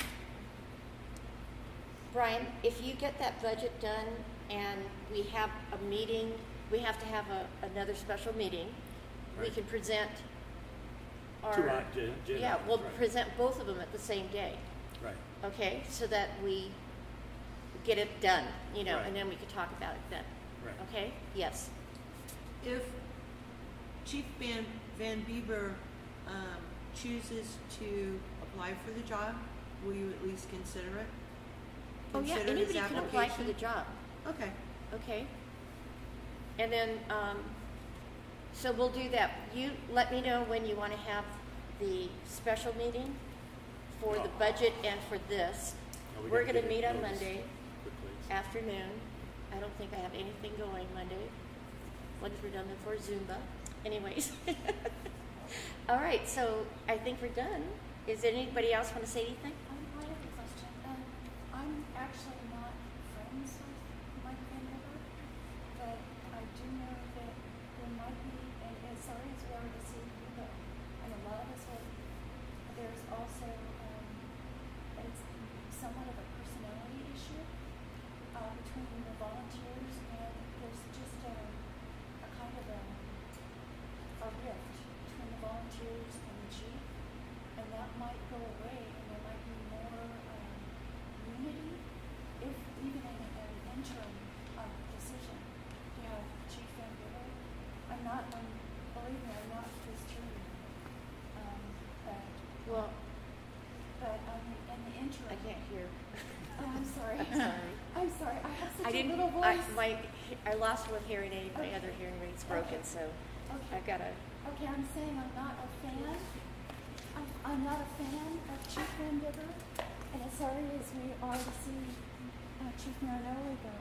Brian, if you get that budget done and we have a meeting, we have to have a, another special meeting, we Right. can present are, Two on- Jan- Jan- yeah, we'll right. present both of them at the same day, Right. okay? So that we get it done, you know, Right. and then we can talk about it then, Right. okay? Yes. If Chief Van, Van Bieber, um, chooses to apply for the job, will you at least consider it? Oh, yeah, Consider his anybody can apply for the application? job. Okay. Okay. And then, um, so we'll do that. You let me know when you want to have the special meeting for the budget and for this. No, we We're gotta gonna get it meet on noticed Monday quickly. afternoon. I don't think I have anything going Monday. Once we're done before Zumba. Anyways. All right, so I think we're done. Is there anybody else want to say anything? Um, I have a question. Um, I'm actually not friends with Mike Van River, but I do know that there might be, and as sorry as we are to see you go, and a lot of us will, there's also, um, it's somewhat of a personality issue, uh, between the volunteers, and there's just a, a kind of a, a rift between the volunteers and the chief, and that might go away, and there might be more um, unity if even in an interim um, decision to have Chief Van River. I'm not, I'm, believe me, I'm not disturbing, um, but Well, but um, in the interim. I can't hear. Oh, I'm sorry. I'm sorry. I'm sorry. I have such I a didn't, little I, voice. my, I lost one hearing aid, my Okay. other hearing aid's broken, Okay. so Okay. I've gotta, Okay, I'm saying I'm not a fan. I'm, I'm not a fan of Chief Van River, and as sorry as we are to see uh, Chief Marinelli go,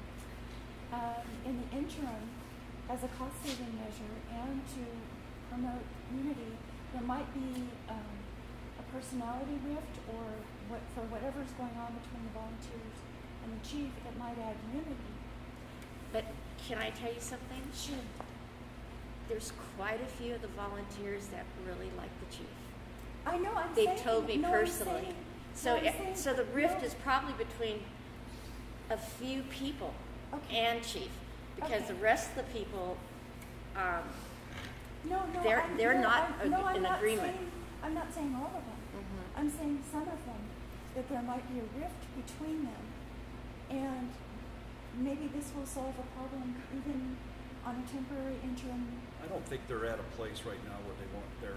um, in the interim, as a cost-saving measure and to promote unity, there might be um, a personality rift, or what for whatever's going on between the volunteers and the chief, it might add unity. but can I tell you something? Sure. There's quite a few of the volunteers that really like the chief. I know. I'm They've saying. told me no, I'm personally. saying- So, no, I'm it, saying- so the rift no. is probably between a few people Okay. and chief, because Okay. the rest of the people, um, No, no, They're- I'm, they're no, not I'm, a- no, I'm in not agreement. Saying, I'm not saying all of them. Mhm. I'm saying some of them, that there might be a rift between them, and maybe this will solve a problem even on a temporary interim. I don't think they're at a place right now where they want their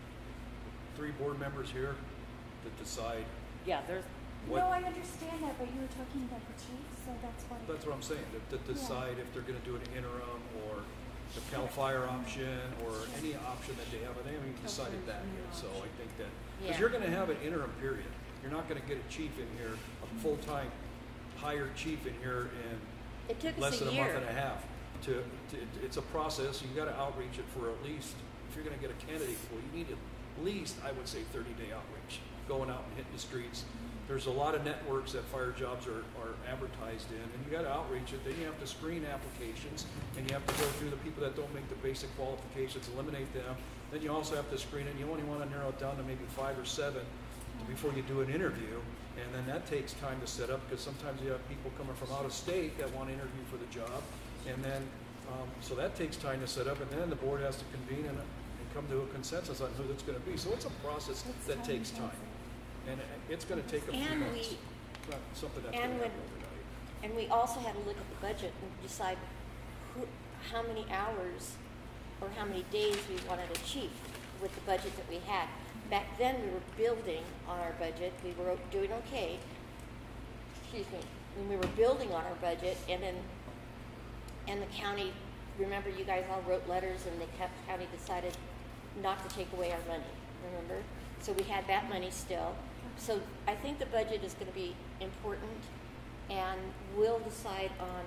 three board members here that decide. Yeah, there's, What- No, I understand that, but you were talking about the chief, so that's why. That's what I'm saying, that, that Yeah. decide if they're gonna do an interim or the Cal Fire option or any option that they have. I haven't even decided that yet, so I think that, Yeah. because you're gonna have an interim period. You're not gonna get a chief in here, a full-time hired chief in here in it took us less a than a year. month and a half. To, to, it's a process, you gotta outreach it for at least, if you're gonna get a candidate pool, you need at least, I would say, thirty-day outreach, going out and hitting the streets. There's a lot of networks that fire jobs are, are advertised in, and you gotta outreach it, then you have to screen applications, and you have to go through the people that don't make the basic qualifications, eliminate them. Then you also have to screen it, you only wanna narrow it down to maybe five or seven before you do an interview, and then that takes time to set up, because sometimes you have people coming from out of state that want to interview for the job, and then, um, so that takes time to set up, and then the board has to convene and, and come to a consensus on who that's gonna be, so it's a process It's that takes time, time-intensive. and it's gonna take a few And months. we- It's not something that's and gonna when- happen overnight. And we also had to look at the budget and decide who, how many hours or how many days we wanted a chief with the budget that we had. Back then, we were building on our budget. We were doing okay. Excuse me. When we were building on our budget, and then, and the county, remember, you guys all wrote letters, and the ca- county decided not to take away our money. Remember? So we had that money still. So I think the budget is going to be important, and we'll decide on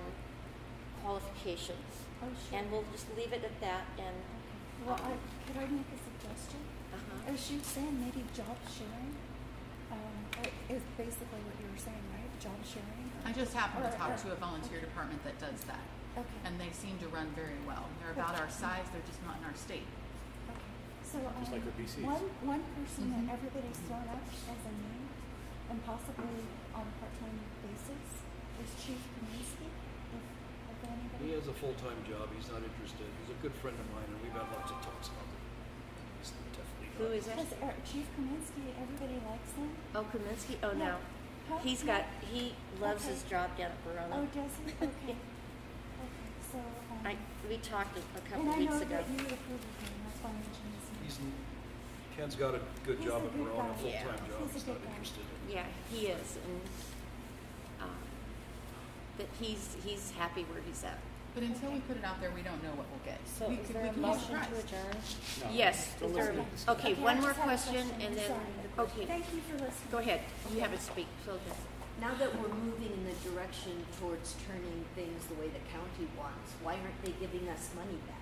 qualifications. Oh, sure. And we'll just leave it at that. And Okay. Well, I, could I make a suggestion? uh-huh. As you were saying, maybe job sharing, um, is basically what you were saying, right? Job sharing? I just happened to Or- talk or- to a volunteer department that does that, Okay. and they seem to run very well. They're about our size, they're just not in our state. Okay. So, um, Just like the B Cs. one, one person Mhm. that everybody's thrown up as a name, and possibly on a part-time basis, is Chief Kaminsky, if, if anybody. He has a full-time job, he's not interested, he's a good friend of mine, and we've had lots of talks about it. He's definitely Who is that? Because uh, Chief Kaminsky, everybody likes him. Oh, Kaminsky? Oh, Yeah. no. Huh? He's Yeah. got, he loves Okay. his job down at Verona. Oh, does he? Okay. Okay, so, um, I, we talked a, a and couple I weeks know ago. that you approve of him, that's why I mentioned his name. He's, Ken's got a good He's job a at good Verona, guy. full-time Yeah. job, He's a he's not good guy. interested in. Yeah, he is, and, um, that he's, he's happy where he's at. But until we put it out there, we don't know what we'll get. So We is could- there we a can be motion to surprised. adjourn? No, Yes, still is there, listening. okay, Okay, one I more just have a question, question. and I'm then, sorry. okay, Thank you for listening. go ahead, you have it speak, so just, Now that we're moving in the direction towards turning things the way the county wants, why aren't they giving us money back?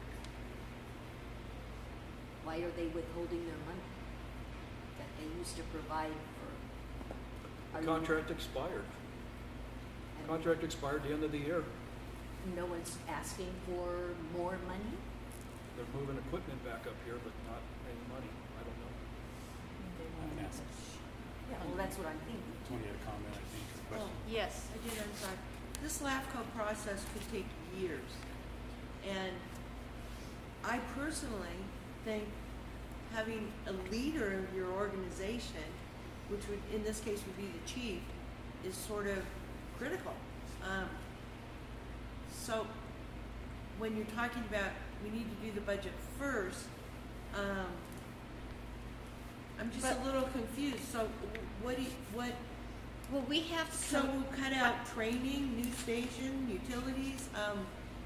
Why are they withholding their money that they used to provide for? our- Contract expired. and Contract expired the end of the year. No one's asking for more money? They're moving equipment back up here, but not any money. I don't know. And that's- Yeah, well, that's what I'm thinking. Tony had a comment, I think, or Oh, question. yes. I did, I'm sorry. This LAFCO process could take years. And I personally think having a leader of your organization, which would, in this case would be the chief, is sort of critical. Um, so when you're talking about we need to do the budget first, um, I'm just But- a little confused. So what do you, what, Well, we have so some, we'll cut out training, new station, utilities. Um,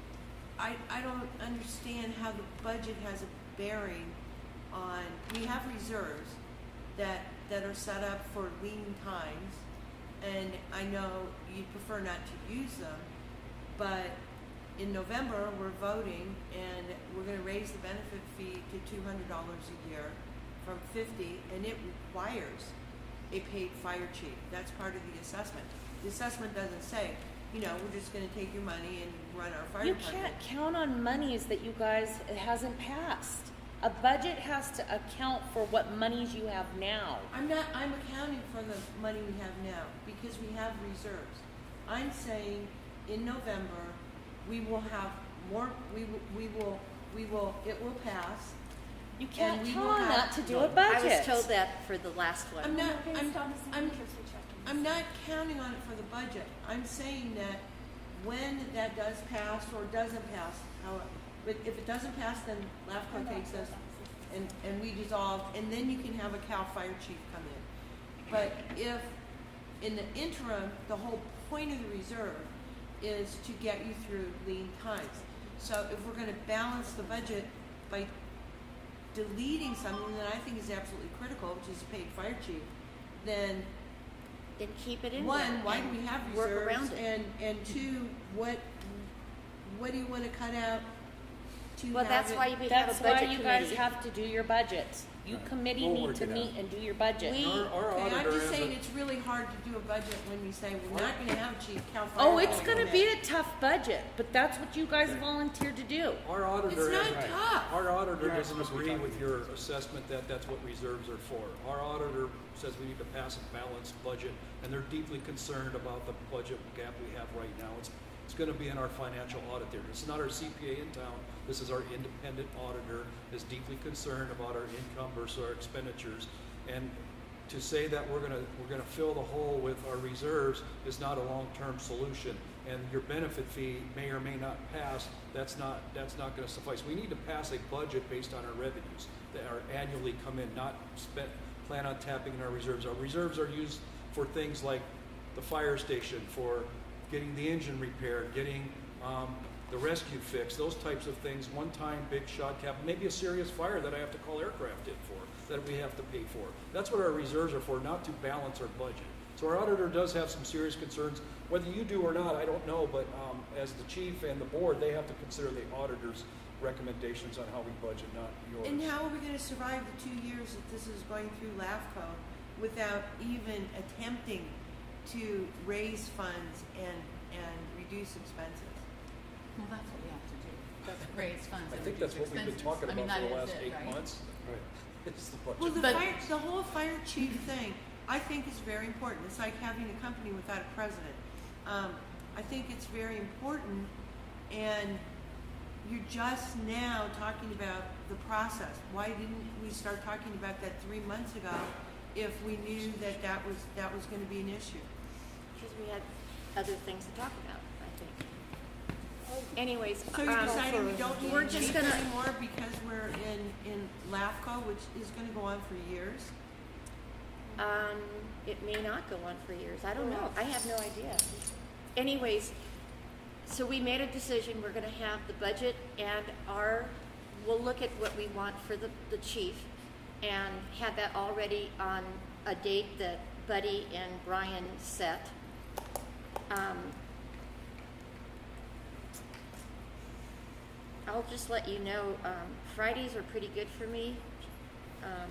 I, I don't understand how the budget has a bearing on, we have reserves that, that are set up for lean times. And I know you'd prefer not to use them, but in November, we're voting and we're gonna raise the benefit fee to two hundred dollars a year from fifty, and it requires a paid fire chief. That's part of the assessment. The assessment doesn't say, you know, we're just gonna take your money and run our fire You department. can't count on monies that you guys, it hasn't passed. A budget has to account for what monies you have now. I'm not, I'm accounting for the money we have now, because we have reserves. I'm saying in November, we will have more, we will, we will, we will, it will pass. You can't And we count will on have- that to do No. a budget. I was told that for the last one. I'm not, Based I'm, on the same I'm, interest we check in. I'm not counting on it for the budget. I'm saying that when that does pass or doesn't pass, how, but if it doesn't pass, then LAFCO takes us and, and we dissolve, and then you can have a CAL FIRE chief come in. But if, in the interim, the whole point of the reserve is to get you through lean times. So if we're gonna balance the budget by deleting something that I think is absolutely critical, which is a paid fire chief, then Then keep it in there. one, why do and we have work reserves? around it. And, and two, what, what do you wanna cut out to Well, have that's it- why we have That's a why budget you guys committee. have to do your budgets. You Right. committee We'll need work to it out. meet and do your budget. We- Our, our Okay, I'm auditor just has saying a, it's really hard to do a budget when we say we're not gonna have a chief, Cal Fire. Oh, it's will gonna come be in. a tough budget, but that's what you guys volunteered to do. our auditor It's has. not Right. tough. Our auditor You're doesn't not supposed to be agree talking with to your assessment that that's what reserves are for. Our auditor says we need to pass a balanced budget, and they're deeply concerned about the budget gap we have right now. It's, it's gonna be in our financial audit there. This is not our C P A in town, this is our independent auditor, is deeply concerned about our income versus our expenditures. And to say that we're gonna, we're gonna fill the hole with our reserves is not a long-term solution. And your benefit fee may or may not pass, that's not, that's not gonna suffice. We need to pass a budget based on our revenues that are annually come in, not spent, plan on tapping in our reserves. Our reserves are used for things like the fire station, for getting the engine repaired, getting, um, the rescue fixed, those types of things, one-time big shot cap, maybe a serious fire that I have to call aircraft in for, that we have to pay for. That's what our reserves are for, not to balance our budget. So our auditor does have some serious concerns. Whether you do or not, I don't know, but um, as the chief and the board, they have to consider the auditor's recommendations on how we budget, not yours. And how are we gonna survive the two years that this is going through LAFCO without even attempting to raise funds and, and reduce expenses? Well, that's what we have to do. Raise funds I and think that's reduce what we've been expenses. talking I mean, about for the that last is it, eight right? months. Right. It's the budget. Well, the But- fire, the whole fire chief thing, I think is very important. It's like having a company without a president. Um, I think it's very important, and you're just now talking about the process. Why didn't we start talking about that three months ago if we knew that that was, that was gonna be an issue? Because we had other things to talk about, I think. Anyways, So you're um, deciding we don't need we're to just meet gonna- anymore because we're in, in LAFCO, which is gonna go on for years? Um, it may not go on for years. I don't know. I have no idea. Anyways, so we made a decision. We're going to have the budget and our, we'll look at what we want for the, the chief and have that already on a date that Buddy and Brian set. Um, I'll just let you know, um, Fridays are pretty good for me. Um,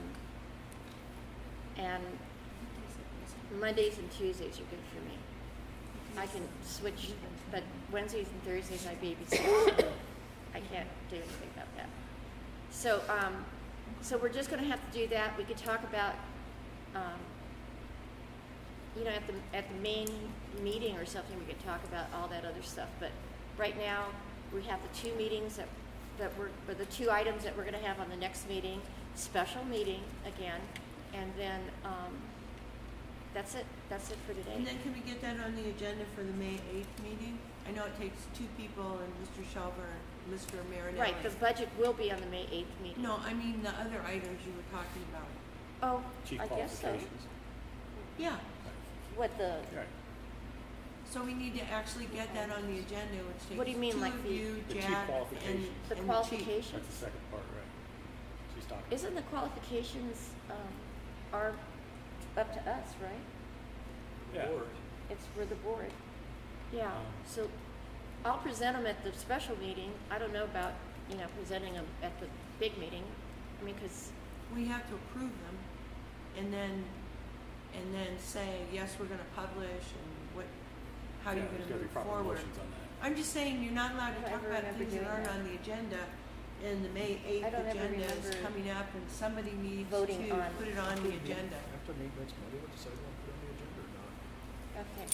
and Mondays and Tuesdays are good for me. I can switch, but Wednesdays and Thursdays I babysit. So I can't do anything about that. So, um, so we're just going to have to do that. We could talk about, um, you know, at the at the main meeting or something. We could talk about all that other stuff. But right now, we have the two meetings that that we're, or the two items that we're going to have on the next meeting. Special meeting again. And then, um, that's it, that's it for today. And then can we get that on the agenda for the May eighth meeting? I know it takes two people and Mister Shelver and Mister Marinelli. Right, the budget will be on the May eighth meeting. No, I mean the other items you were talking about. Oh, Chief I guess so. qualifications. Yeah, What the, Right. so we need to actually get that on the agenda, which takes What do you mean, two like of the- you, The chief Jack, and, qualifications. the and qualifications? That's the second part, right? She's talking. Isn't the qualifications, um, are up to us, right? Yeah. Board. It's for the board. Yeah, Um, so I'll present them at the special meeting. I don't know about, you know, presenting them at the big meeting. I mean, cause, Chief. We have to approve them, and then, and then say, yes, we're gonna publish, and what, how Yeah, you're there's gonna gotta be move proper forward. motions on that. I'm just saying, you're not allowed to I don't talk about remember things that doing aren't that. on the agenda, and the May eighth I don't ever agenda is remember coming up, and somebody needs to voting on- put it on the agenda. After meet next Monday, we'll decide if we want to put it on the agenda or not. okay.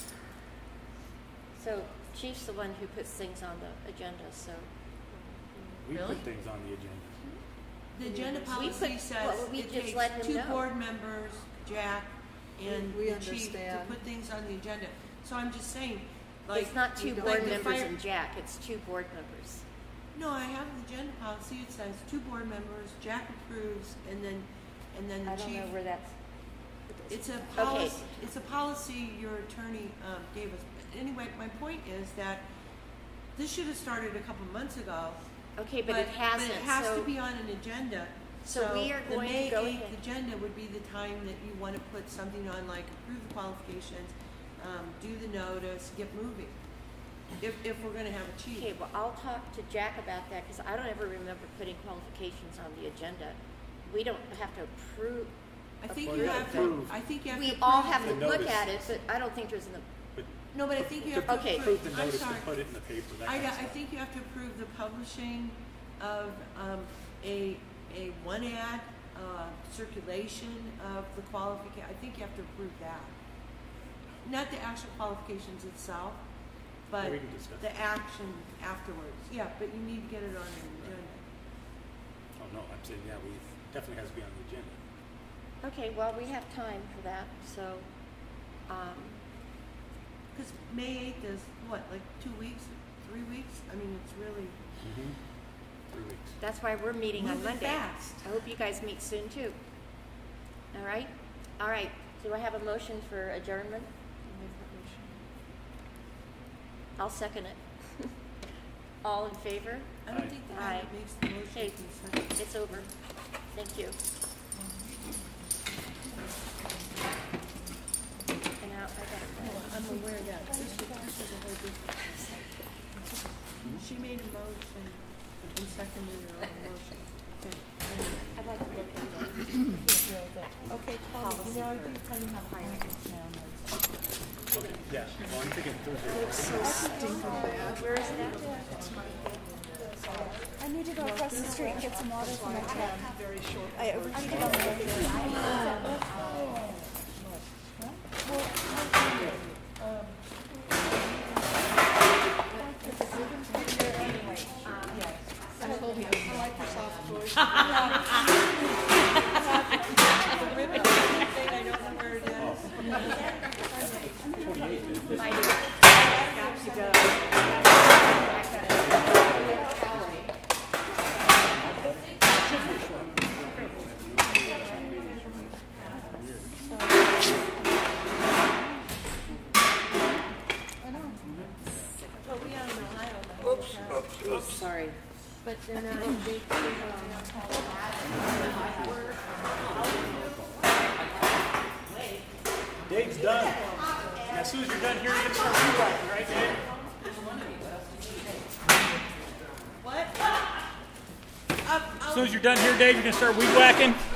So Chief's the one who puts things on the agenda, so. We Really? put things on the agenda. The agenda We policy put- says well, we it just takes let him two know. board members, Jack and We the chief, to understand. put things on the agenda. So I'm just saying, like. It's not two like board the members fire- and Jack, it's two board members. No, I have the agenda policy, it says two board members, Jack approves, and then, and then I the don't chief. know where that's, It's a policy, it's a policy your attorney, um, gave us. Anyway, my point is that this should have started a couple months ago. okay, but it hasn't, But it has to so, be on an agenda. So we are going to go The May ahead. eighth agenda would be the time that you want to put something on, like approve the qualifications, um, do the notice, get moving. If, if we're gonna have a chief. okay, well, I'll talk to Jack about that, because I don't ever remember putting qualifications on the agenda. We don't have to approve, I think Well, you you have to, approve. I think you have to we approve. all have to The look notice. at it, but I don't think there's an, But No, but I think you have to to Okay. approve, approve the I'm notice to sorry. put it in the paper, that I, kind of I stuff. think you have to approve the publishing of, um, a, a one ad, uh, circulation of the qualifica, I think you have to approve that. Not the actual qualifications itself, but Yeah, we can discuss the it. action afterwards. Yeah, but you need to get it on an agenda. Oh, no, I'm saying, yeah, we, definitely has to be on the agenda. okay, well, we have time for that, so, um, Cause May eighth is what, like two weeks, three weeks? I mean, it's really. Mm-hmm. Three weeks. that's why we're meeting on Moving Monday. fast. I hope you guys meet soon too. All right? All right, do I have a motion for adjournment? I'll second it. All in favor? I don't Aye. think the guy Aye. that makes the motion Okay. can second. It's over. Thank you. And now I gotta go. I'm aware that this was, this was a whole different. She made a motion and seconded her own motion. I'd like to look into it. Okay, Paul, you know, I think kind of have Yeah, well, I'm thinking Thursday. Where is that? I need to go across the street and get some water for my cat. Very short. I overheated on the way here. Oops, sorry. But they're not, they, Dave's done. And as soon as you're done here, you're gonna start weed whacking, right, Dave? What? As soon as you're done here, Dave, you're gonna start weed whacking.